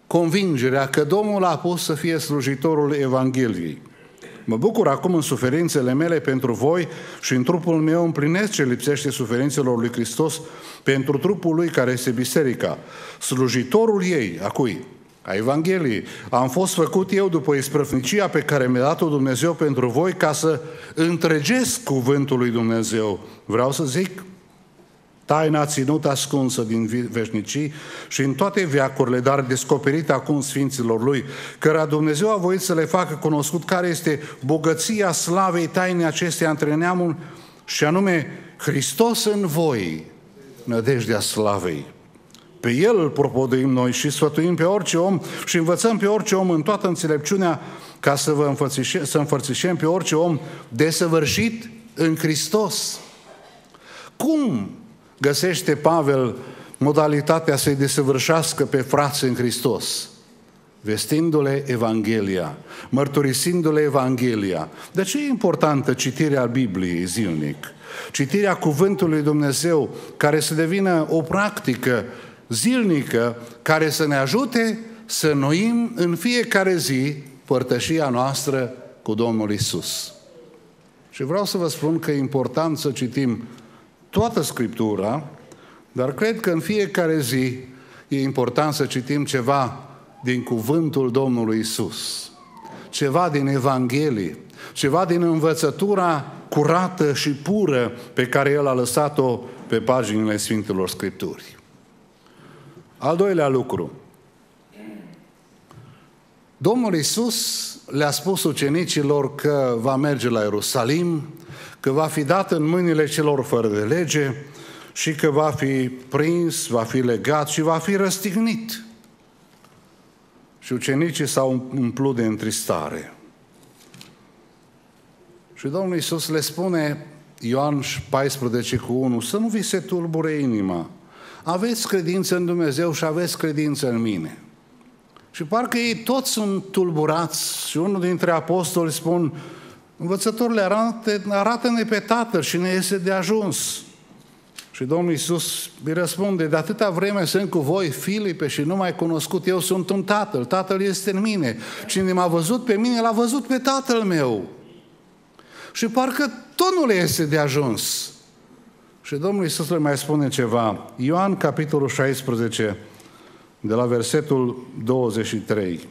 convingerea că Domnul a pus să fie slujitorul Evangheliei. Mă bucur acum în suferințele mele pentru voi și în trupul meu împlinesc ce lipsește suferințelor lui Hristos pentru trupul lui care este biserica. Slujitorul ei, a cui? A Evangheliei. Am fost făcut eu după isprăvnicia pe care mi-a dat-o Dumnezeu pentru voi ca să întregesc cuvântul lui Dumnezeu. Vreau să zic, taina ținut ascunsă din veșnicii și în toate veacurile, dar descoperită acum sfinților lui, căreia Dumnezeu a voit să le facă cunoscut care este bogăția slavei tainei acesteia între neamuri, și anume Hristos în voi, nădejdea slavei. Pe El îl propăduim noi și sfătuim pe orice om și învățăm pe orice om în toată înțelepciunea ca să înfățișem pe orice om desăvârșit în Hristos. Cum găsește Pavel modalitatea să-i desăvârșească pe frați în Hristos? Vestindu-le Evanghelia, mărturisindu-le Evanghelia. De ce e importantă citirea Bibliei zilnic? Citirea Cuvântului Dumnezeu, care să devină o practică zilnică, care să ne ajute să noim în fiecare zi părtășia noastră cu Domnul Isus. Și vreau să vă spun că e important să citim toată Scriptura, dar cred că în fiecare zi e important să citim ceva din cuvântul Domnului Isus, ceva din Evanghelie, ceva din învățătura curată și pură pe care El a lăsat-o pe paginile Sfintelor Scripturi. Al doilea lucru. Domnul Isus le-a spus ucenicilor că va merge la Ierusalim, că va fi dat în mâinile celor fără de lege și că va fi prins, va fi legat și va fi răstignit. Și ucenicii s-au umplut de întristare. Și Domnul Iisus le spune, Ioan 14:1, să nu vi se tulbure inima. Aveți credință în Dumnezeu și aveți credință în mine. Și parcă ei toți sunt tulburați și unul dintre apostoli spun, învățătorile, arată-ne pe Tatăl și ne este de ajuns. Și Domnul Iisus îi răspunde, de atâta vreme sunt cu voi, Filipe, și nu m-ai cunoscut, eu sunt un Tatăl, Tatăl este în mine. Cine m-a văzut pe mine, l-a văzut pe Tatăl meu. Și parcă tot nu le este de ajuns. Și Domnul Iisus le mai spune ceva. Ioan, capitolul 16, de la versetul 23.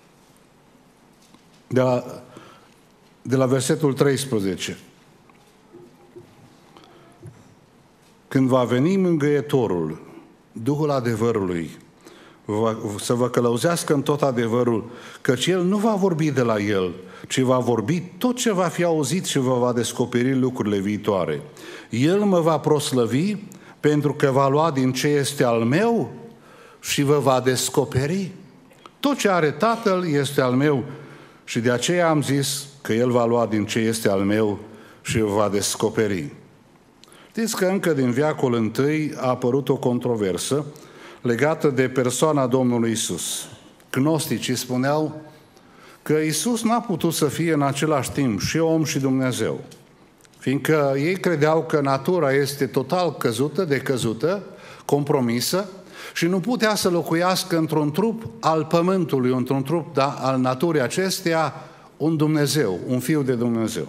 De la versetul 13. Când va veni mângâietorul, Duhul adevărului, să vă călăuzească în tot adevărul, căci El nu va vorbi de la El, ci va vorbi tot ce va fi auzit și vă va descoperi lucrurile viitoare. El mă va proslăvi pentru că va lua din ce este al meu și vă va descoperi. Tot ce are Tatăl este al meu și de aceea am zis că El va lua din ce este al meu și vă va descoperi. Știți că încă din veacul I a apărut o controversă legată de persoana Domnului Isus. Gnosticii spuneau că Isus n-a putut să fie în același timp și om și Dumnezeu, fiindcă ei credeau că natura este total decăzută, compromisă și nu putea să locuiască într-un trup al pământului, într-un trup al naturii acesteia, un Dumnezeu, un Fiu de Dumnezeu.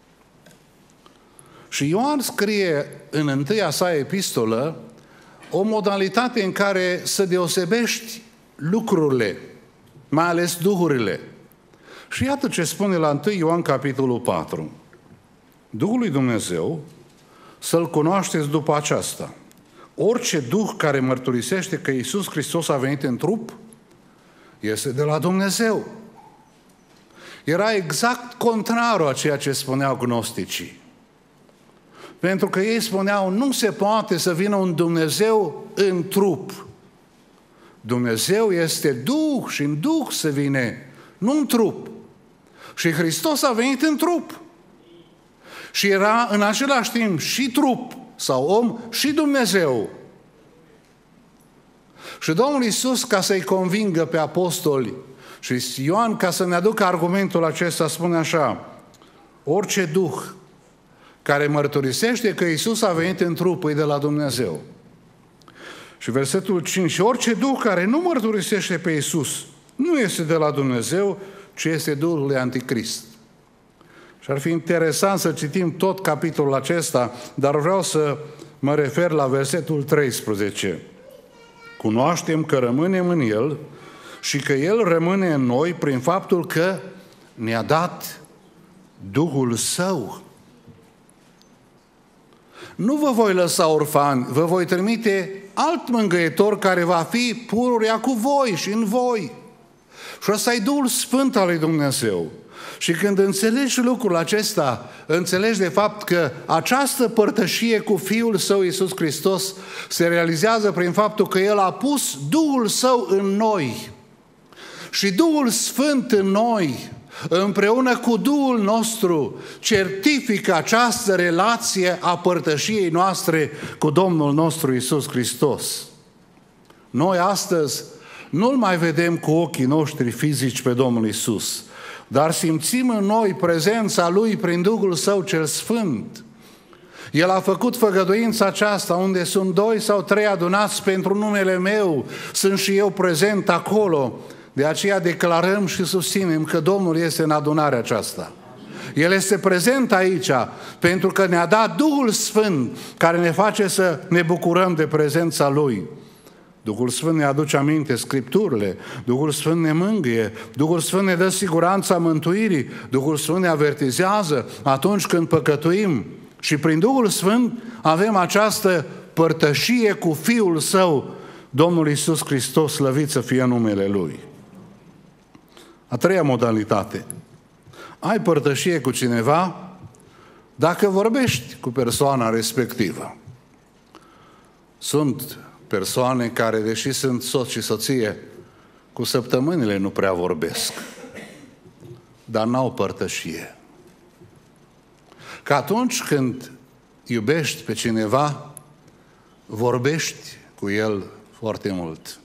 Și Ioan scrie în întâia sa epistolă o modalitate în care să deosebești lucrurile, mai ales duhurile. Și iată ce spune la 1 Ioan capitolul 4. Duhul lui Dumnezeu să-L cunoașteți după aceasta. Orice duh care mărturisește că Iisus Hristos a venit în trup, este de la Dumnezeu. Era exact contrarul a ceea ce spuneau gnosticii. Pentru că ei spuneau, nu se poate să vină un Dumnezeu în trup. Dumnezeu este Duh și în Duh se vine, nu în trup. Și Hristos a venit în trup. Și era în același timp și trup sau om și Dumnezeu. Și Domnul Iisus, ca să-i convingă pe apostoli, și Ioan, ca să ne aducă argumentul acesta, spune așa, orice duh care mărturisește că Iisus a venit în trup, e de la Dumnezeu. Și versetul 5, și orice duh care nu mărturisește pe Iisus nu este de la Dumnezeu, ci este Duhul lui Anticrist. Și ar fi interesant să citim tot capitolul acesta, dar vreau să mă refer la versetul 13. Cunoaștem că rămânem în El și că El rămâne în noi prin faptul că ne-a dat Duhul Său. Nu vă voi lăsa orfani, vă voi trimite alt mângâietor care va fi pururea cu voi și în voi. Și ăsta e Duhul Sfânt al lui Dumnezeu. Și când înțelegi lucrul acesta, înțelegi de fapt că această părtășie cu Fiul Său Iisus Hristos se realizează prin faptul că El a pus Duhul Său în noi. Și Duhul Sfânt în noi, împreună cu Duhul nostru, certifică această relație a părtășiei noastre cu Domnul nostru Iisus Hristos. Noi astăzi nu-L mai vedem cu ochii noștri fizici pe Domnul Iisus, dar simțim în noi prezența Lui prin Duhul Său cel Sfânt. El a făcut făgăduința aceasta, unde sunt 2 sau 3 adunați pentru numele meu, sunt și eu prezent acolo. De aceea declarăm și susținem că Domnul este în adunarea aceasta. El este prezent aici pentru că ne-a dat Duhul Sfânt care ne face să ne bucurăm de prezența Lui. Duhul Sfânt ne aduce aminte Scripturile, Duhul Sfânt ne mângâie, Duhul Sfânt ne dă siguranța mântuirii, Duhul Sfânt ne avertizează atunci când păcătuim. Și prin Duhul Sfânt avem această părtășie cu Fiul Său, Domnul Iisus Hristos, slăvit să fie numele Lui. A treia modalitate. Ai părtășie cu cineva dacă vorbești cu persoana respectivă. Sunt persoane care, deși sunt soț și soție, cu săptămânile nu prea vorbesc, dar n-au părtășie. Că atunci când iubești pe cineva, vorbești cu el foarte mult.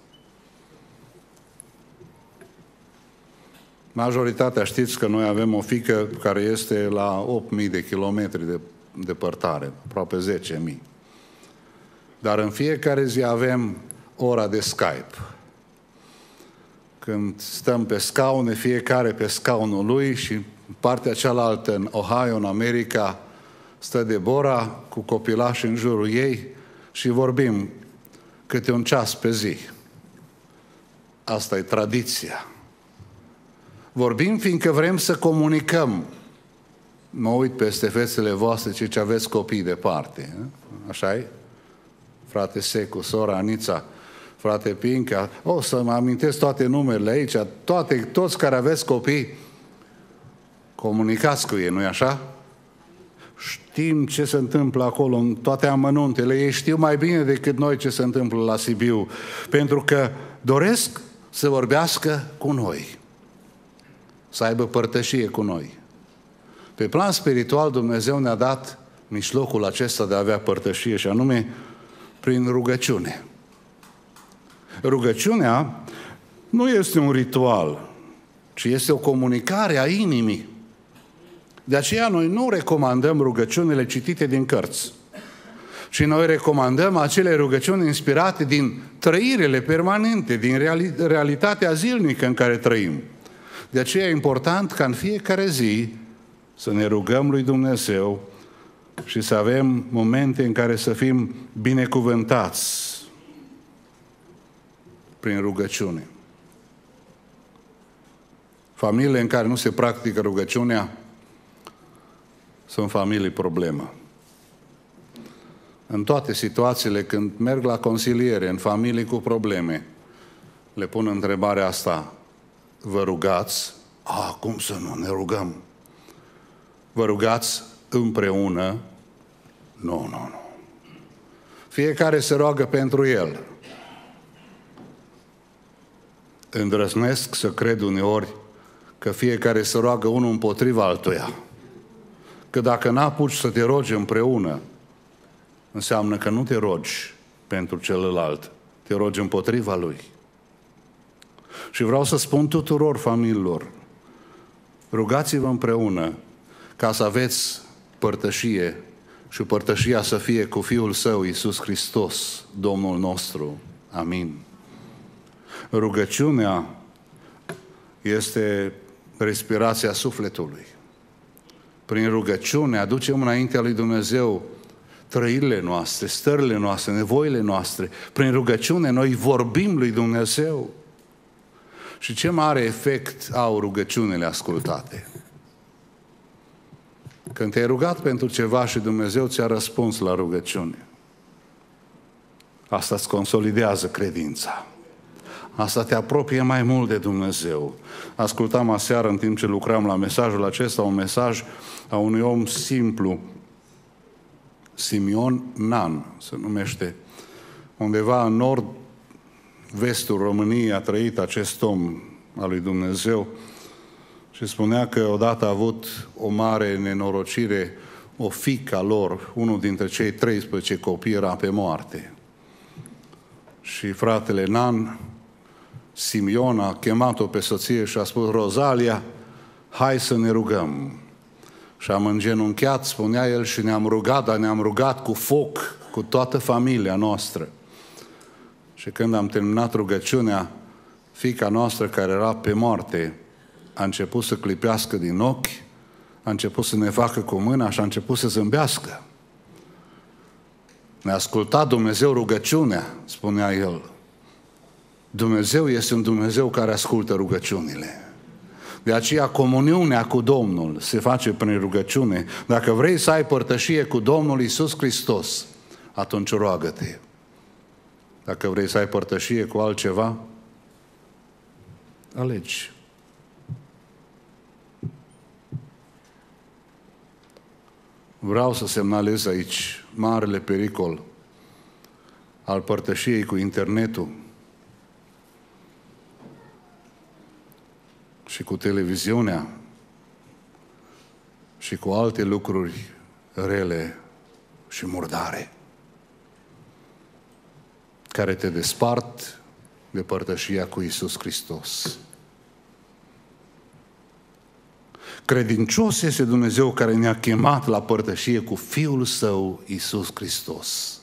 Majoritatea știți că noi avem o fiică care este la 8.000 de kilometri de depărtare, aproape 10.000. Dar în fiecare zi avem ora de Skype. Când stăm pe scaune, fiecare pe scaunul lui și partea cealaltă în Ohio, în America, stă Deborah cu copilași în jurul ei și vorbim câte un ceas pe zi. Asta e tradiția. Vorbim fiindcă vrem să comunicăm. Mă uit peste fețele voastre ce aveți copii departe. Așa-i? Frate Secu, sora Anița, frate Pinca, o să mă amintesc toate numerele aici, toți care aveți copii, comunicați cu ei, nu-i așa? Știm ce se întâmplă acolo, în toate amănuntele, ei știu mai bine decât noi ce se întâmplă la Sibiu, pentru că doresc să vorbească cu noi, să aibă părtășie cu noi. Pe plan spiritual, Dumnezeu ne-a dat mijlocul acesta de a avea părtășie și anume prin rugăciune. Rugăciunea nu este un ritual, ci este o comunicare a inimii. De aceea noi nu recomandăm rugăciunile citite din cărți, ci noi recomandăm acele rugăciuni inspirate din trăirile permanente, din realitatea zilnică în care trăim. De aceea e important ca în fiecare zi să ne rugăm lui Dumnezeu și să avem momente în care să fim binecuvântați prin rugăciune. Familiile în care nu se practică rugăciunea sunt familii problemă. În toate situațiile, când merg la consiliere în familii cu probleme, le pun întrebarea asta: vă rugați? Cum să nu ne rugăm? Vă rugați împreună? Nu. Fiecare se roagă pentru el. Îndrăznesc să cred uneori că fiecare se roagă unul împotriva altuia. Că dacă n-apuci să te rogi împreună, înseamnă că nu te rogi pentru celălalt, te rogi împotriva lui. Și vreau să spun tuturor familiilor, rugați-vă împreună ca să aveți părtășie și părtășia să fie cu Fiul Său, Iisus Hristos, Domnul nostru. Amin. Rugăciunea este respirația sufletului. Prin rugăciune aducem înaintea lui Dumnezeu trăirile noastre, stările noastre, nevoile noastre. Prin rugăciune noi vorbim lui Dumnezeu. Și ce mare efect au rugăciunile ascultate. Când te-ai rugat pentru ceva și Dumnezeu ți-a răspuns la rugăciune, asta îți consolidează credința. Asta te apropie mai mult de Dumnezeu. Ascultam aseară, în timp ce lucram la mesajul acesta, un mesaj a unui om simplu, Simeon Nan se numește. Undeva în nord-vestul României a trăit acest om al lui Dumnezeu și spunea că odată a avut o mare nenorocire, o fiică a lor, unul dintre cei 13 copii era pe moarte. Și fratele Nan, Simeon, a chemat-o pe soție și a spus: Rozalia, hai să ne rugăm. Și am îngenunchiat, spunea el, și ne-am rugat, dar ne-am rugat cu foc, cu toată familia noastră. Și când am terminat rugăciunea, fiica noastră care era pe moarte a început să clipească din ochi, a început să ne facă cu mâna și a început să zâmbească. Ne-a ascultat Dumnezeu rugăciunea, spunea el. Dumnezeu este un Dumnezeu care ascultă rugăciunile. De aceea comuniunea cu Domnul se face prin rugăciune. Dacă vrei să ai părtășie cu Domnul Iisus Hristos, atunci roagă-te. Dacă vrei să ai părtășie cu altceva, alegi. Vreau să semnalez aici marele pericol al părtășiei cu internetul și cu televiziunea și cu alte lucruri rele și murdare care te despart de părtășia cu Iisus Hristos. Credincios este Dumnezeu care ne-a chemat la părtășie cu Fiul Său, Iisus Hristos.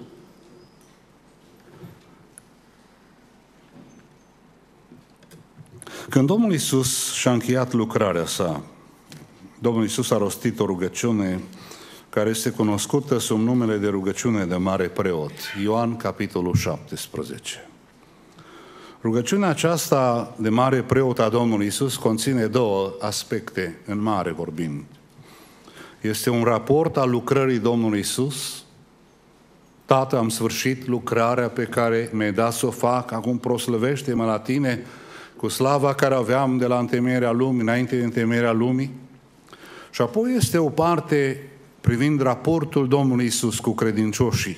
Când Domnul Iisus și-a încheiat lucrarea sa, Domnul Iisus a rostit o rugăciune care este cunoscută sub numele de rugăciune de mare preot. Ioan, capitolul 17. Rugăciunea aceasta de mare preot a Domnului Iisus conține două aspecte, în mare vorbind. Este un raport al lucrării Domnului Iisus. Tată, am sfârșit lucrarea pe care mi-ai dat să o fac, acum proslăvește-mă la tine cu slava care aveam de la întemeierea lumii, înainte de întemeierea lumii. Și apoi este o parte privind raportul Domnului Iisus cu credincioșii.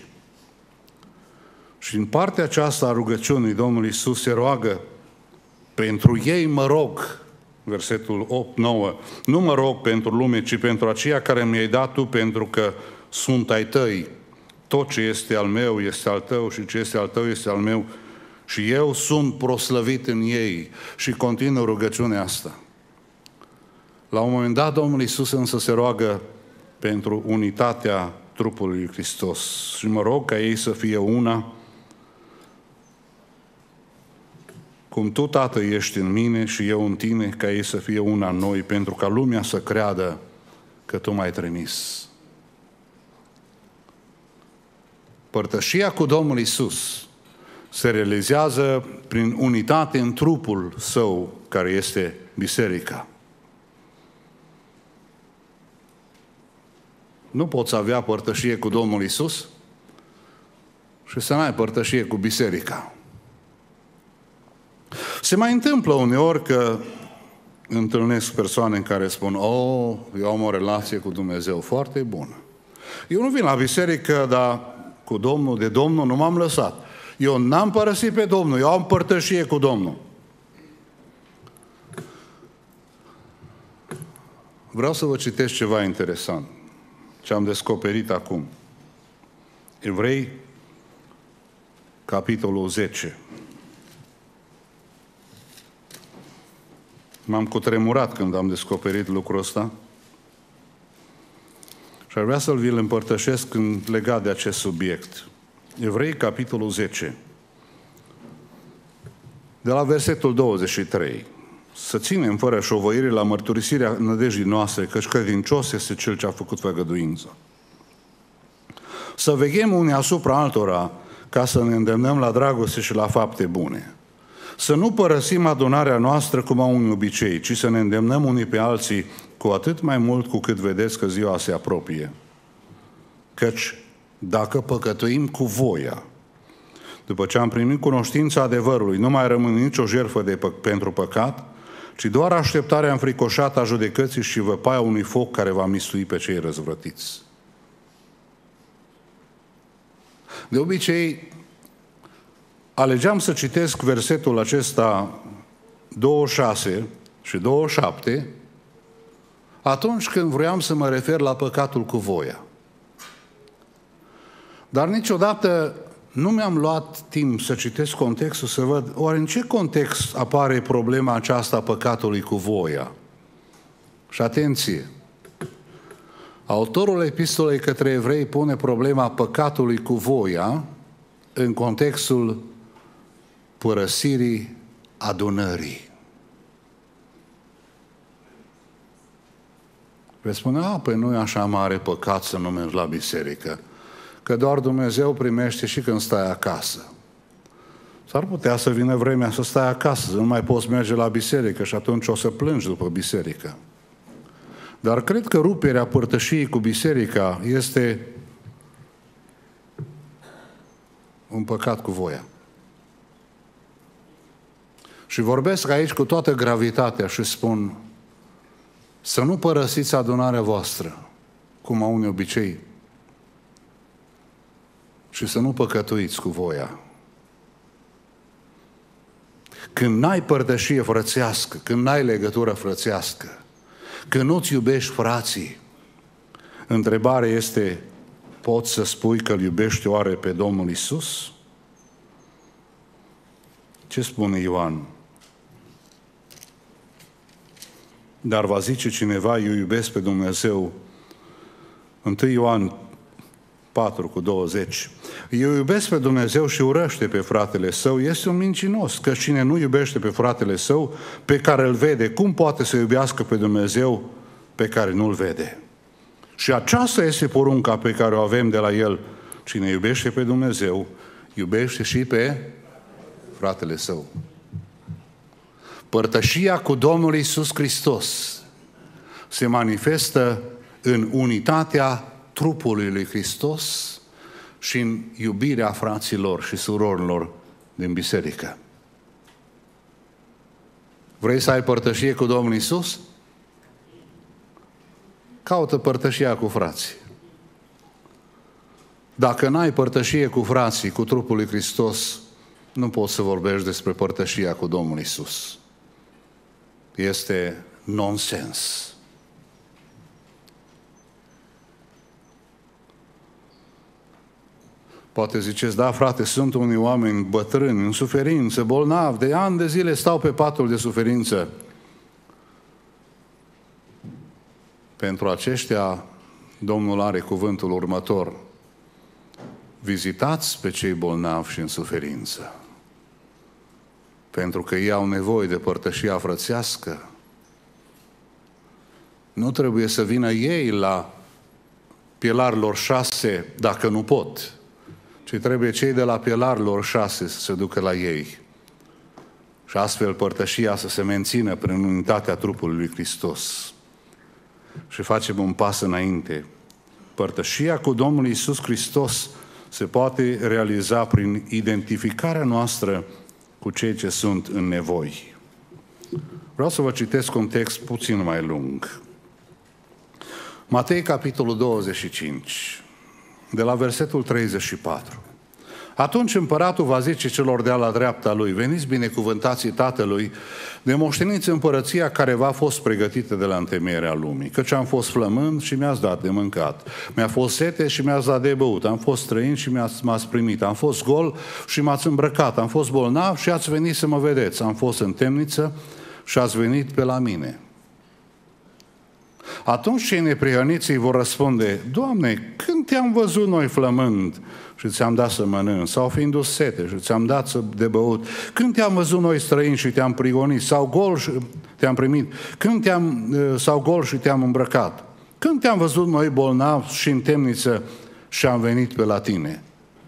Și în partea aceasta a rugăciunii Domnul Iisus se roagă: pentru ei mă rog, versetul 8-9, nu mă rog pentru lume, ci pentru aceia care mi-ai dat tu, pentru că sunt ai tăi. Tot ce este al meu este al tău și ce este al tău este al meu și eu sunt proslăvit în ei. Și continuă rugăciunea asta. La un moment dat Domnul Iisus însă se roagă pentru unitatea trupului lui Hristos. Și mă rog ca ei să fie una, cum tu, Tată, ești în mine și eu în tine, ca ei să fie una în noi, pentru ca lumea să creadă că tu m-ai trimis. Părtășia cu Domnul Iisus se realizează prin unitate în trupul Său, care este biserica. Nu poți avea părtășie cu Domnul Iisus și să n-ai părtășie cu biserica. Se mai întâmplă uneori că întâlnesc persoane care spun: eu am o relație cu Dumnezeu foarte bună. Eu nu vin la biserică, dar cu Domnul, de Domnul nu m-am lăsat. Eu n-am părăsit pe Domnul, eu am părtășie cu Domnul. Vreau să vă citesc ceva interesant, ce am descoperit acum. Evrei, capitolul 10. M-am cutremurat când am descoperit lucrul ăsta. Și ar vrea să-l vi-l împărtășesc legat de acest subiect. Evrei, capitolul 10. De la versetul 23. Să ținem fără șovăire la mărturisirea nădejdii noastre, căci credincios este Cel ce a făcut făgăduință. Să veghem unii asupra altora, ca să ne îndemnăm la dragoste și la fapte bune. Să nu părăsim adunarea noastră cum au un obicei, ci să ne îndemnăm unii pe alții, cu atât mai mult cu cât vedeți că ziua se apropie. Căci dacă păcătuim cu voia, după ce am primit cunoștința adevărului, nu mai rămâne nicio jertfă pentru păcat, ci doar așteptarea înfricoșată a judecății și văpaia unui foc care va mistui pe cei răzvrătiți. De obicei, alegeam să citesc versetul acesta 26 și 27 atunci când vroiam să mă refer la păcatul cu voia. Dar niciodată nu mi-am luat timp să citesc contextul, să văd oare în ce context apare problema aceasta a păcatului cu voia. Și atenție! Autorul epistolei către evrei pune problema păcatului cu voia în contextul părăsirii adunării. Veți spune, păi nu e așa mare păcat să nu mergi la biserică, că doar Dumnezeu primește și când stai acasă. S-ar putea să vină vremea să stai acasă, să nu mai poți merge la biserică și atunci o să plângi după biserică. Dar cred că ruperea părtășiei cu biserica este un păcat cu voia. Și vorbesc aici cu toată gravitatea și spun să nu părăsiți adunarea voastră, cum au unii obicei, și să nu păcătuiți cu voia. Când n-ai părtășie frățească, când n-ai legătură frățească, când nu-ți iubești frații, întrebarea este, poți să spui că îl iubești oare pe Domnul Iisus? Ce spune Ioan? Dar va zice cineva, eu iubesc pe Dumnezeu. 1 Ioan 4:20. Eu iubesc pe Dumnezeu și urăște pe fratele său, este un mincinos, că cine nu iubește pe fratele său, pe care îl vede, cum poate să iubească pe Dumnezeu pe care nu-l vede? Și aceasta este porunca pe care o avem de la el. Cine iubește pe Dumnezeu, iubește și pe fratele său. Părtășia cu Domnul Iisus Hristos se manifestă în unitatea trupului lui Hristos și în iubirea fraților și surorilor din biserică. Vrei să ai părtășie cu Domnul Iisus? Caută părtășia cu frații. Dacă n-ai părtășie cu frații, cu trupul lui Hristos, nu poți să vorbești despre părtășia cu Domnul Iisus. Este nonsens. Poate ziceți, da frate, sunt unii oameni bătrâni, în suferință, bolnavi, de ani de zile stau pe patul de suferință. Pentru aceștia, Domnul are cuvântul următor. Vizitați pe cei bolnavi și în suferință. Pentru că ei au nevoie de părtășia frățească. Nu trebuie să vină ei la Pielarilor 6 dacă nu pot, ci trebuie cei de la Pielarilor 6 să se ducă la ei. Și astfel părtășia să se mențină prin unitatea trupului lui Hristos. Și facem un pas înainte. Părtășia cu Domnul Iisus Hristos se poate realiza prin identificarea noastră cu cei ce sunt în nevoi. Vreau să vă citesc un text puțin mai lung. Matei, capitolul 25, de la versetul 34. Atunci împăratul va zice celor de la dreapta lui, veniți binecuvântații Tatălui, de moșteniți împărăția care v-a fost pregătită de la întemeierea lumii. Căci am fost flămând și mi-ați dat de mâncat. Mi-a fost sete și mi-ați dat de băut. Am fost străin și m-ați primit. Am fost gol și m-ați îmbrăcat. Am fost bolnav și ați venit să mă vedeți. Am fost în temniță și ați venit pe la mine. Atunci cei neprihăniți îi vor răspunde: Doamne, când te-am văzut noi flămând și ți-am dat să mănânci, sau fiind dus sete și ți-am dat de băut? Când te-am văzut noi străini și te-am prigonit, sau gol și te-am primit? Sau gol și te-am îmbrăcat? Când te-am văzut noi bolnavi și în temniță și am venit pe la tine?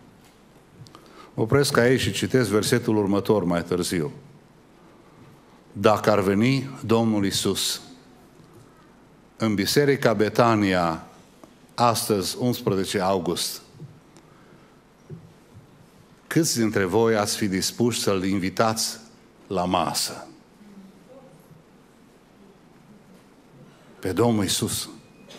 Opresc aici și citesc versetul următor mai târziu. Dacă ar veni Domnul Iisus în Biserica Betania, astăzi, 11 august, câți dintre voi ați fi dispuși să-L invitați la masă? Pe Domnul Iisus.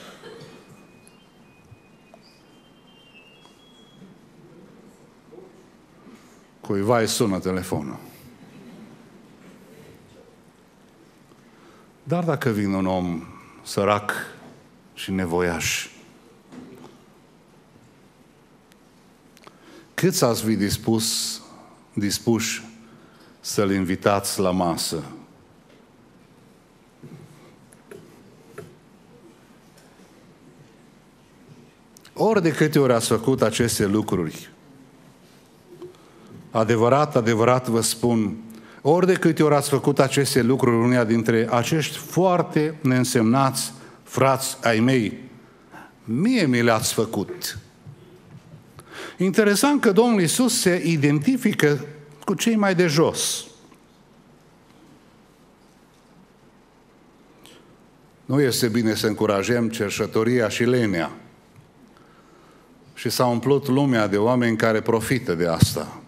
Cuiva îi sună telefonul. Dar dacă vine un om sărac și nevoiaș, câți ați fi dispuși să-L invitați la masă? Ori de câte ori ați făcut aceste lucruri, adevărat, adevărat vă spun, ori de câte ori ați făcut aceste lucruri uneia dintre acești foarte neînsemnați frați ai mei, mie mi le-ați făcut. Interesant că Domnul Iisus se identifică cu cei mai de jos. Nu este bine să încurajăm cerșătoria și lenea. Și s-a umplut lumea de oameni care profită de asta.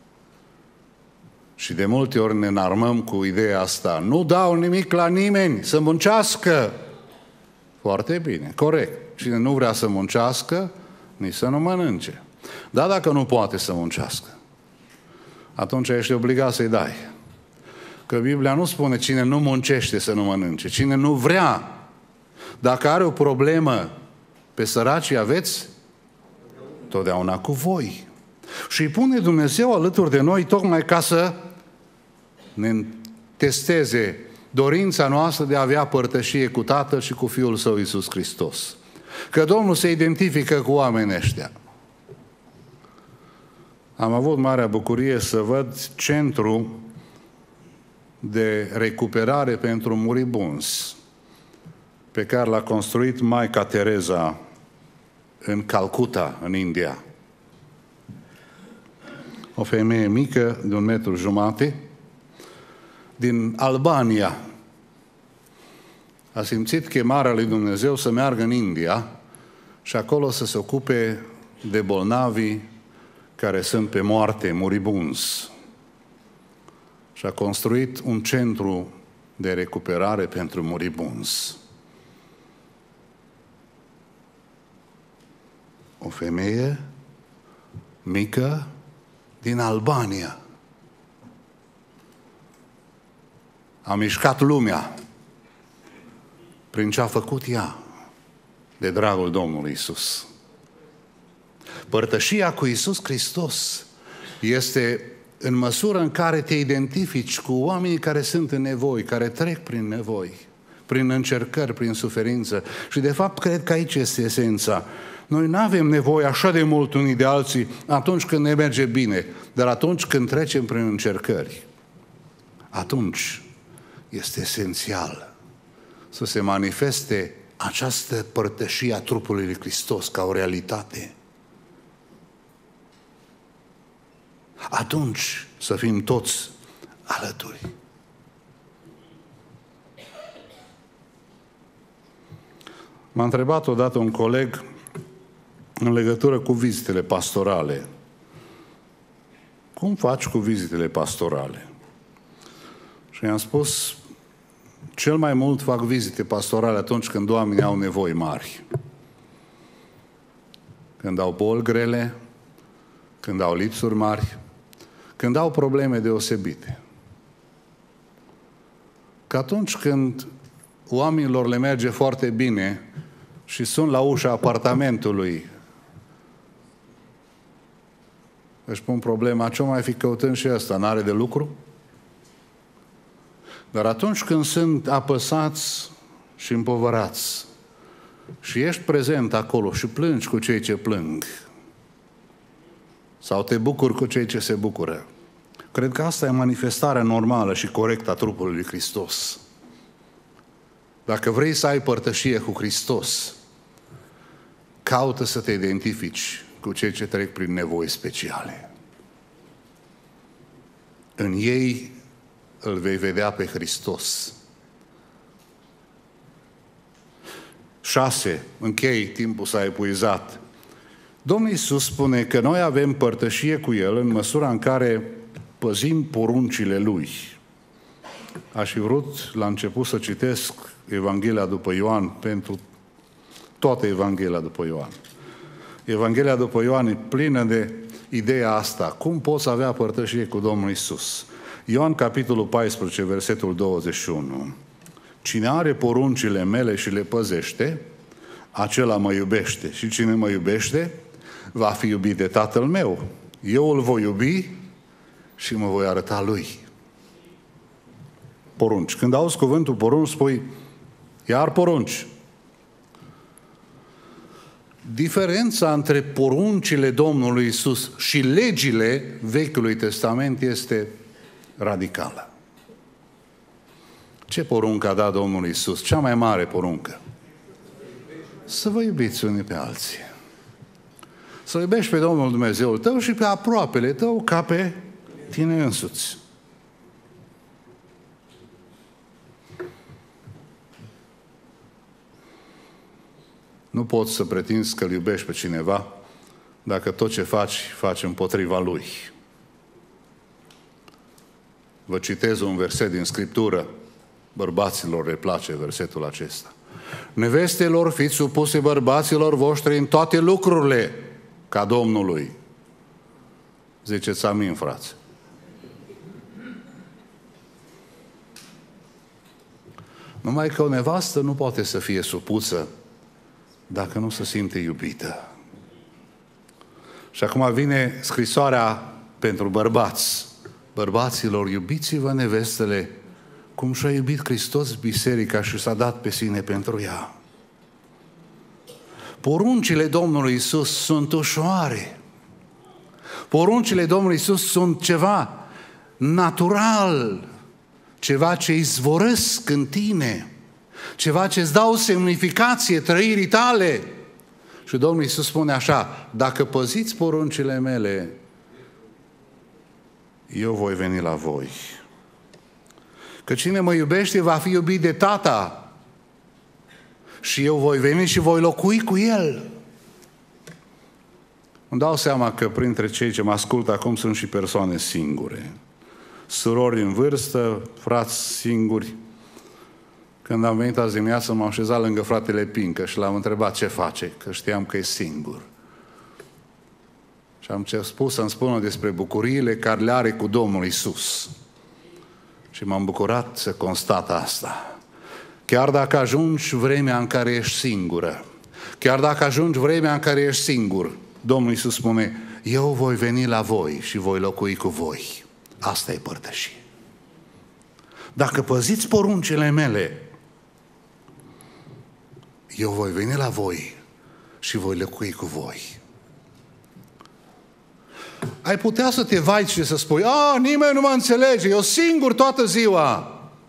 Și de multe ori ne înarmăm cu ideea asta. Nu dau nimic la nimeni, să muncească. Foarte bine, corect. Cine nu vrea să muncească, nici să nu mănânce. Dar dacă nu poate să muncească, atunci ești obligat să-i dai. Că Biblia nu spune cine nu muncește să nu mănânce. Cine nu vrea, dacă are o problemă, pe săracii aveți totdeauna cu voi. Și îi pune Dumnezeu alături de noi tocmai ca să ne testeze dorința noastră de a avea părtășie cu Tatăl și cu Fiul Său Iisus Hristos. Că Domnul se identifică cu oamenii ăștia. Am avut marea bucurie să văd centru de recuperare pentru muribunzi pe care l-a construit Maica Tereza în Calcuta, în India. O femeie mică, de 1,5 m, din Albania, a simțit chemarea lui Dumnezeu să meargă în India și acolo să se ocupe de bolnavi care sunt pe moarte, muribunzi. Și a construit un centru de recuperare pentru muribunzi. O femeie mică din Albania a mișcat lumea prin ce a făcut ea de dragul Domnului Iisus. Părtășia cu Iisus Hristos este în măsură în care te identifici cu oamenii care sunt în nevoi, care trec prin nevoi, prin încercări, prin suferință. Și de fapt cred că aici este esența. Noi nu avem nevoie așa de mult unii de alții atunci când ne merge bine, dar atunci când trecem prin încercări, atunci este esențial să se manifeste această părtășie a trupului lui Hristos ca o realitate. Atunci să fim toți alături. M-a întrebat odată un coleg în legătură cu vizitele pastorale. Cum faci cu vizitele pastorale? Și i-am spus, cel mai mult fac vizite pastorale atunci când oamenii au nevoi mari. Când au boli grele, când au lipsuri mari, când au probleme deosebite. Că atunci când oamenilor le merge foarte bine și sunt la ușa apartamentului, își pun problema, ce mai fi căutând și ăsta, n-are de lucru? Dar atunci când sunt apăsați și împovărați, și ești prezent acolo și plângi cu cei ce plâng, sau te bucuri cu cei ce se bucură, cred că asta e manifestarea normală și corectă a trupului lui Hristos. Dacă vrei să ai părtășie cu Hristos, caută să te identifici cu cei ce trec prin nevoi speciale. În ei îl vei vedea pe Hristos. 6. Închei, timpul s-a epuizat. Domnul Iisus spune că noi avem părtășie cu El în măsura în care păzim poruncile Lui. Aș fi vrut la început să citesc Evanghelia după Ioan pentru toată Evanghelia după Ioan. Evanghelia după Ioan e plină de ideea asta. Cum poți avea părtășie cu Domnul Iisus? Ioan, capitolul 14, versetul 21. Cine are poruncile mele și le păzește, acela mă iubește. Și cine mă iubește, va fi iubit de Tatăl meu. Eu îl voi iubi și mă voi arăta lui. Porunci. Când auzi cuvântul porunci, spui, iar porunci. Diferența între poruncile Domnului Iisus și legile Vechiului Testament este radicală. Ce poruncă a dat Domnul Iisus? Cea mai mare poruncă. Să vă iubiți unii pe alții. Să iubești pe Domnul Dumnezeul tău și pe aproapele tău ca pe tine însuți. Nu poți să pretinzi că îl iubești pe cineva dacă tot ce faci împotriva lui. Vă citez un verset din Scriptură. Bărbaților le place versetul acesta. Nevestelor, fiți supuse bărbaților voștri în toate lucrurile ca Domnului. Ziceți amin, frați. Numai că o nevastă nu poate să fie supusă dacă nu se simte iubită. Și acum vine scrisoarea pentru bărbați. Bărbaților, iubiți-vă nevestele cum și-a iubit Hristos biserica și s-a dat pe sine pentru ea. Poruncile Domnului Iisus sunt ușoare. Poruncile Domnului Iisus sunt ceva natural, ceva ce izvorăsc în tine, ceva ce îți dau semnificație trăirii tale. Și Domnul Iisus spune așa, dacă păziți poruncile mele, eu voi veni la voi. Că cine mă iubește va fi iubit de Tata și eu voi veni și voi locui cu El. Îmi dau seama că printre cei ce mă ascultă acum sunt și persoane singure. Surori în vârstă, frați singuri. Când am venit azi dimineață, m-am așezat lângă fratele Pincă și l-am întrebat ce face, că știam că e singur. Și am spus să-mi spună despre bucuriile care le are cu Domnul Iisus. Și m-am bucurat să constat asta. Chiar dacă ajungi vremea în care ești singură, chiar dacă ajungi vremea în care ești singur, Domnul Iisus spune, eu voi veni la voi și voi locui cu voi. Asta e părtășie. Dacă păziți poruncile mele, eu voi veni la voi și voi locui cu voi. Ai putea să te vaiți și să spui, nimeni nu mă înțelege, eu singur toată ziua.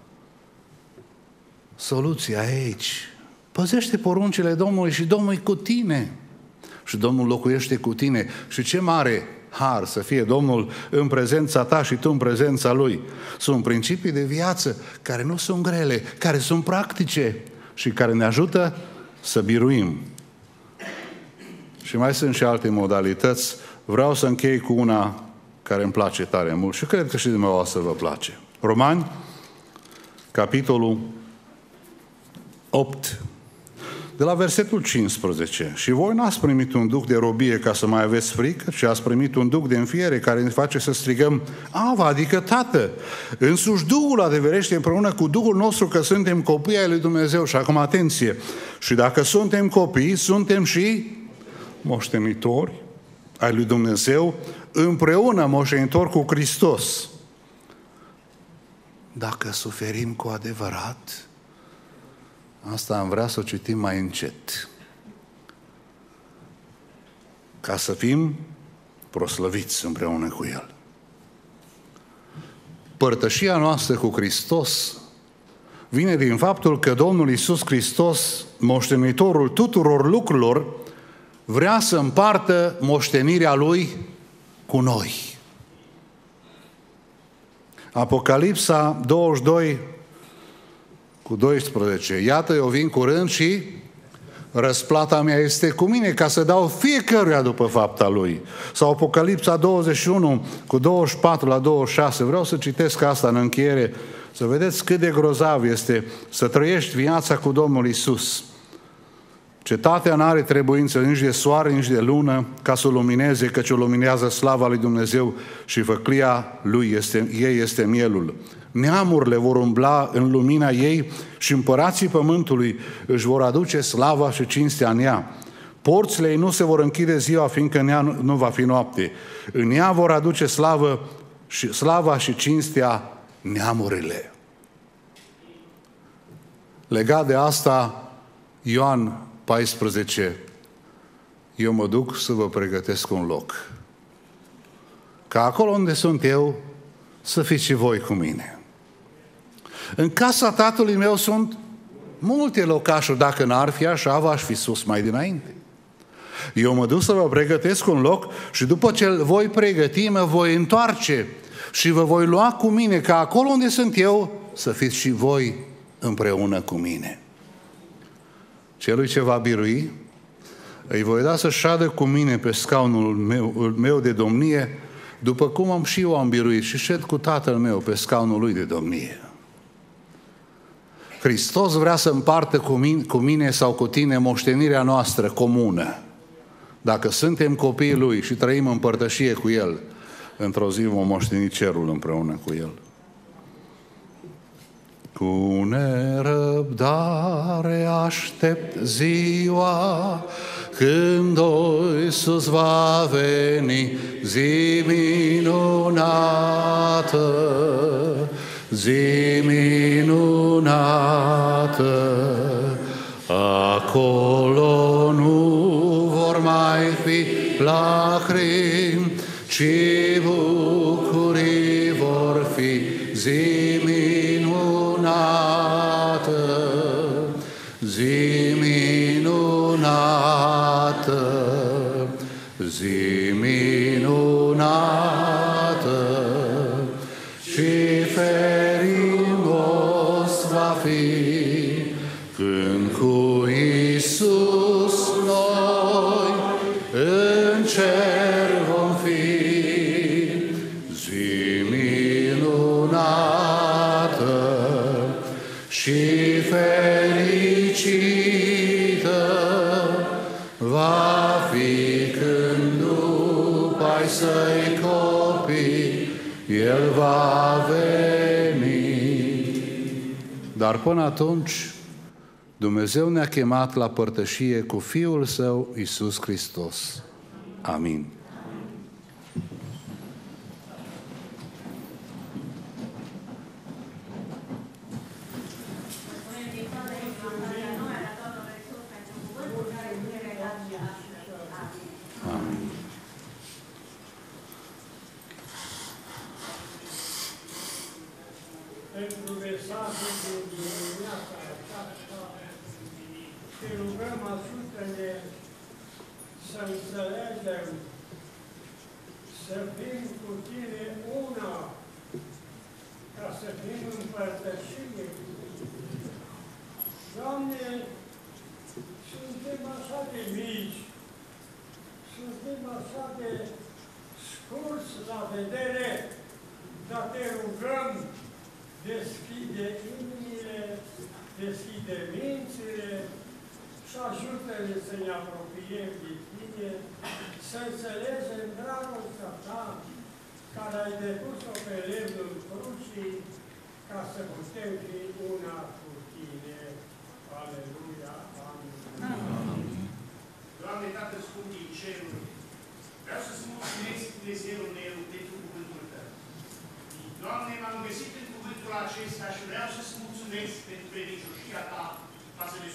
Soluția e aici. Păzește poruncile Domnului și Domnul e cu tine. Și Domnul locuiește cu tine. Și ce mare har să fie Domnul în prezența ta și tu în prezența Lui. Sunt principii de viață care nu sunt grele, care sunt practice și care ne ajută să biruim. Și mai sunt și alte modalități. Vreau să închei cu una care îmi place tare mult și cred că și dumneavoastră vă place. Romani, capitolul 8, de la versetul 15. Și voi n-ați primit un duc de robie ca să mai aveți frică, ci ați primit un duc de înfiere care ne face să strigăm Ava, adică Tată. Însuși Duhul adeverește împreună cu Duhul nostru că suntem copii ai lui Dumnezeu. Și acum atenție, și dacă suntem copii, suntem și moștenitori ai lui Dumnezeu, împreună moștenitori cu Hristos. Dacă suferim cu adevărat, Asta am vrea să o citim mai încet. Ca să fim proslăviți împreună cu El. Părtășia noastră cu Hristos vine din faptul că Domnul Iisus Hristos, moștenitorul tuturor lucrurilor, vrea să împartă moștenirea Lui cu noi. Apocalipsa 22 cu 12. Iată, eu vin curând și răsplata mea este cu mine ca să dau fiecăruia după fapta lui. Sau Apocalipsa 21 cu 24 la 26. Vreau să citesc asta în încheiere, să vedeți cât de grozav este să trăiești viața cu Domnul Iisus. Cetatea n-are trebuință nici de soare, nici de lună, ca să o lumineze, căci o luminează slava lui Dumnezeu și făclia lui ei este mielul. Neamurile vor umbla în lumina ei și împărații pământului își vor aduce slava și cinstea în ea. Porțile ei nu se vor închide ziua, fiindcă în ea nu va fi noapte. În ea vor aduce slava și cinstea neamurile. Legat de asta, Ioan 14, eu mă duc să vă pregătesc un loc. Ca acolo unde sunt eu, să fiți și voi cu mine. În casa Tatălui meu sunt multe locașuri, dacă n-ar fi așa, v-aș fi sus mai dinainte. Eu mă duc să vă pregătesc un loc și după ce îl voi pregăti, mă voi întoarce și vă voi lua cu mine, ca acolo unde sunt eu, să fiți și voi împreună cu mine. Celui ce va birui, îi voi da să șadă cu mine pe scaunul meu de domnie, după cum și eu am biruit și șed cu Tatăl meu pe scaunul lui de domnie. Hristos vrea să împartă cu mine sau cu tine moștenirea noastră comună. Dacă suntem copiii Lui și trăim în părtășie cu El, într-o zi vom moșteni cerul împreună cu El. Cu nerăbdare aștept ziua când o Iisus va veni, zi minunată, zi minunată. Acolo nu vor mai fi lacrimi, ci bucurii vor fi, zi minunată, zi minunată, zi minunată, și ferimos va fi când cu Iisus noi în cer vom fi, zi minunată și fericită va fi când după ai săi copii El va veni. Dar până atunci Dumnezeu ne-a chemat la părtășie cu Fiul Său, Iisus Hristos. Amin. Pentru mesajul din dimineața aceasta, te rugăm, ajută-ne să înțelegem, să fim cu Tine una, ca să fim împărtășire. Doamne, suntem așa de mici, suntem așa de scurți la vedere, dar te rugăm, deschide inimile, deschide mințile și ajută-ne să ne apropiem de Tine, să înțelegem dragostea Ta, care ai depus-o pe lemnul crucii, ca să putem fi una cu Tine. Aleluia! Amin! Doamne, Tată Sfânt din ceruri, vreau să-ți mulțumesc, Dumnezeul meu, pentru cuvântul Tău. Doamne, m-am găsit în cuvântul acesta și vreau să-ți mulțumesc pentru credincioșia Ta față de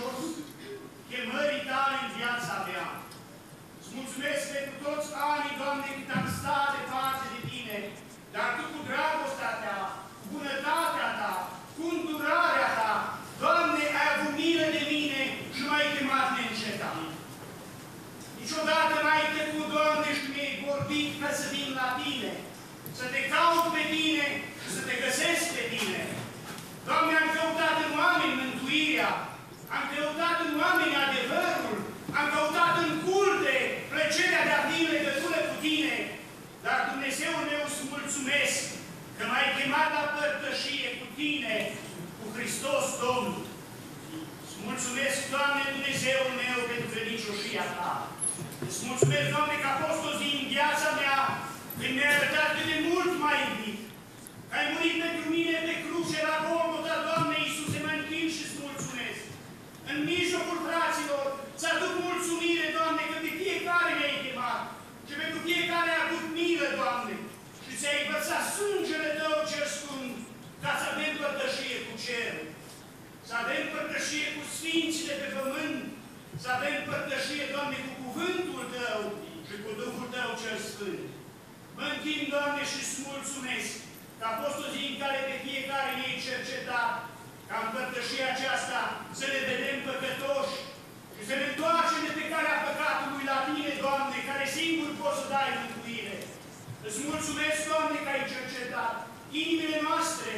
credincios chemării Tale în viața mea. Îți mulțumesc pentru toți anii, Doamne, cât am stat departe de Tine, dar Tu cu dragostea Ta, cu bunătatea Ta, cu îndurarea Ta, Doamne, ai avut milă de mine și m-ai chemat neîncetat. Niciodată n-ai trecut, Doamne, și mi-ai vorbit ca să vin la Tine, să Te caut pe Tine și să Te găsesc pe Tine. Doamne, am căutat în oameni mântuirea, am căutat în oameni adevărul, am căutat în culte plăcerea de a fi în legătură cu Tine, dar Dumnezeul meu îți mulțumesc că m-ai chemat la părtășie cu Tine, cu Hristos Domnul. Îți mulțumesc, Doamne, Dumnezeul meu, pentru credincioșia Ta. Îți mulțumesc, Doamne, că a fost o zi în viața mea când mi-ai arătat cât de mult m-ai iubit. Că ai murit pentru mine pe cruce la Golgota, Doamne Iisuse, mă închin și îți mulțumesc. În mijlocul fraților, să aduc mulțumire, Doamne, că pe fiecare ne-ai chemat și pentru fiecare ai avut milă, Doamne, și ți-ai vărsat sângele Tău cel sfânt, ca să avem părtășie cu cerul, să avem părtășie cu sfinții de pe pământ, să avem părtășie, Doamne, cu cuvântul Tău și cu Duhul Tău cel sfânt. Mă închin, Doamne, și îți mulțumesc că a fost o zi în care pe fiecare ne-ai cercetat, ca în părtășia aceasta să ne vedem păcătoși și să ne întoarcem de pe calea păcatului la Tine, Doamne, care singur poți să dai mântuire. Îți mulțumesc, Doamne, că ai cercetat inimile noastre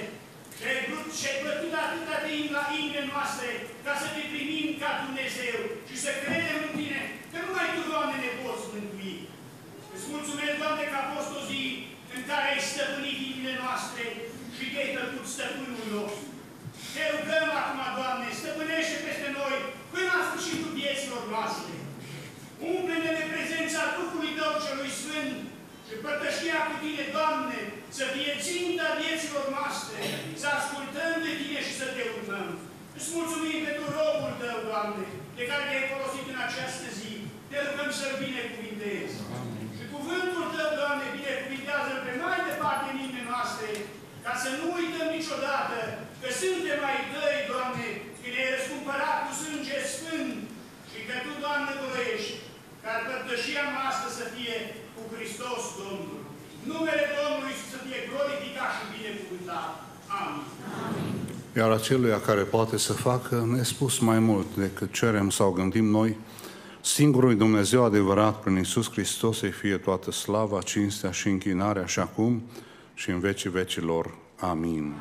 și ai bătut atâta de la inimile noastre ca să Te primim ca Dumnezeu și să credem în Tine, că numai Tu, Doamne, ne poți mântui. Îți mulțumesc, Doamne, că a fost o zi în care ai stăpânit inimile noastre și Te-ai făcut stăpânul nostru. Te rugăm acum, Doamne, stăpânește peste noi până la sfârșitul vieților noastre. Umple-ne de prezența Duhului Tău celui Sfânt și părtășia cu Tine, Doamne, să fie ținta vieților noastre, să ascultăm de Tine și să Te urmăm. Îți mulțumim pentru robul Tău, Doamne, de care Te-ai folosit în această zi. Te rugăm să-L binecuvintezi. Și cuvântul Tău, Doamne, binecuvintează-L pe mai departe în inimile noastre, ca să nu uităm niciodată că suntem ai Tăi, Doamne, că ne-ai răscumpărat cu sânge sfânt și că Tu, Doamne, dorești ca părtășia noastră să fie cu Hristos Domnul. Numele Domnului să fie glorificat și binecuvântat. Amin. Iar aceluia care poate să facă nespus mai mult decât cerem sau gândim noi, singurului Dumnezeu adevărat, prin Iisus Hristos, să-i fie toată slava, cinstea și închinarea și acum și în vecii vecilor. Amin.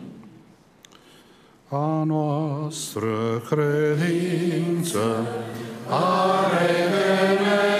A noastră credință are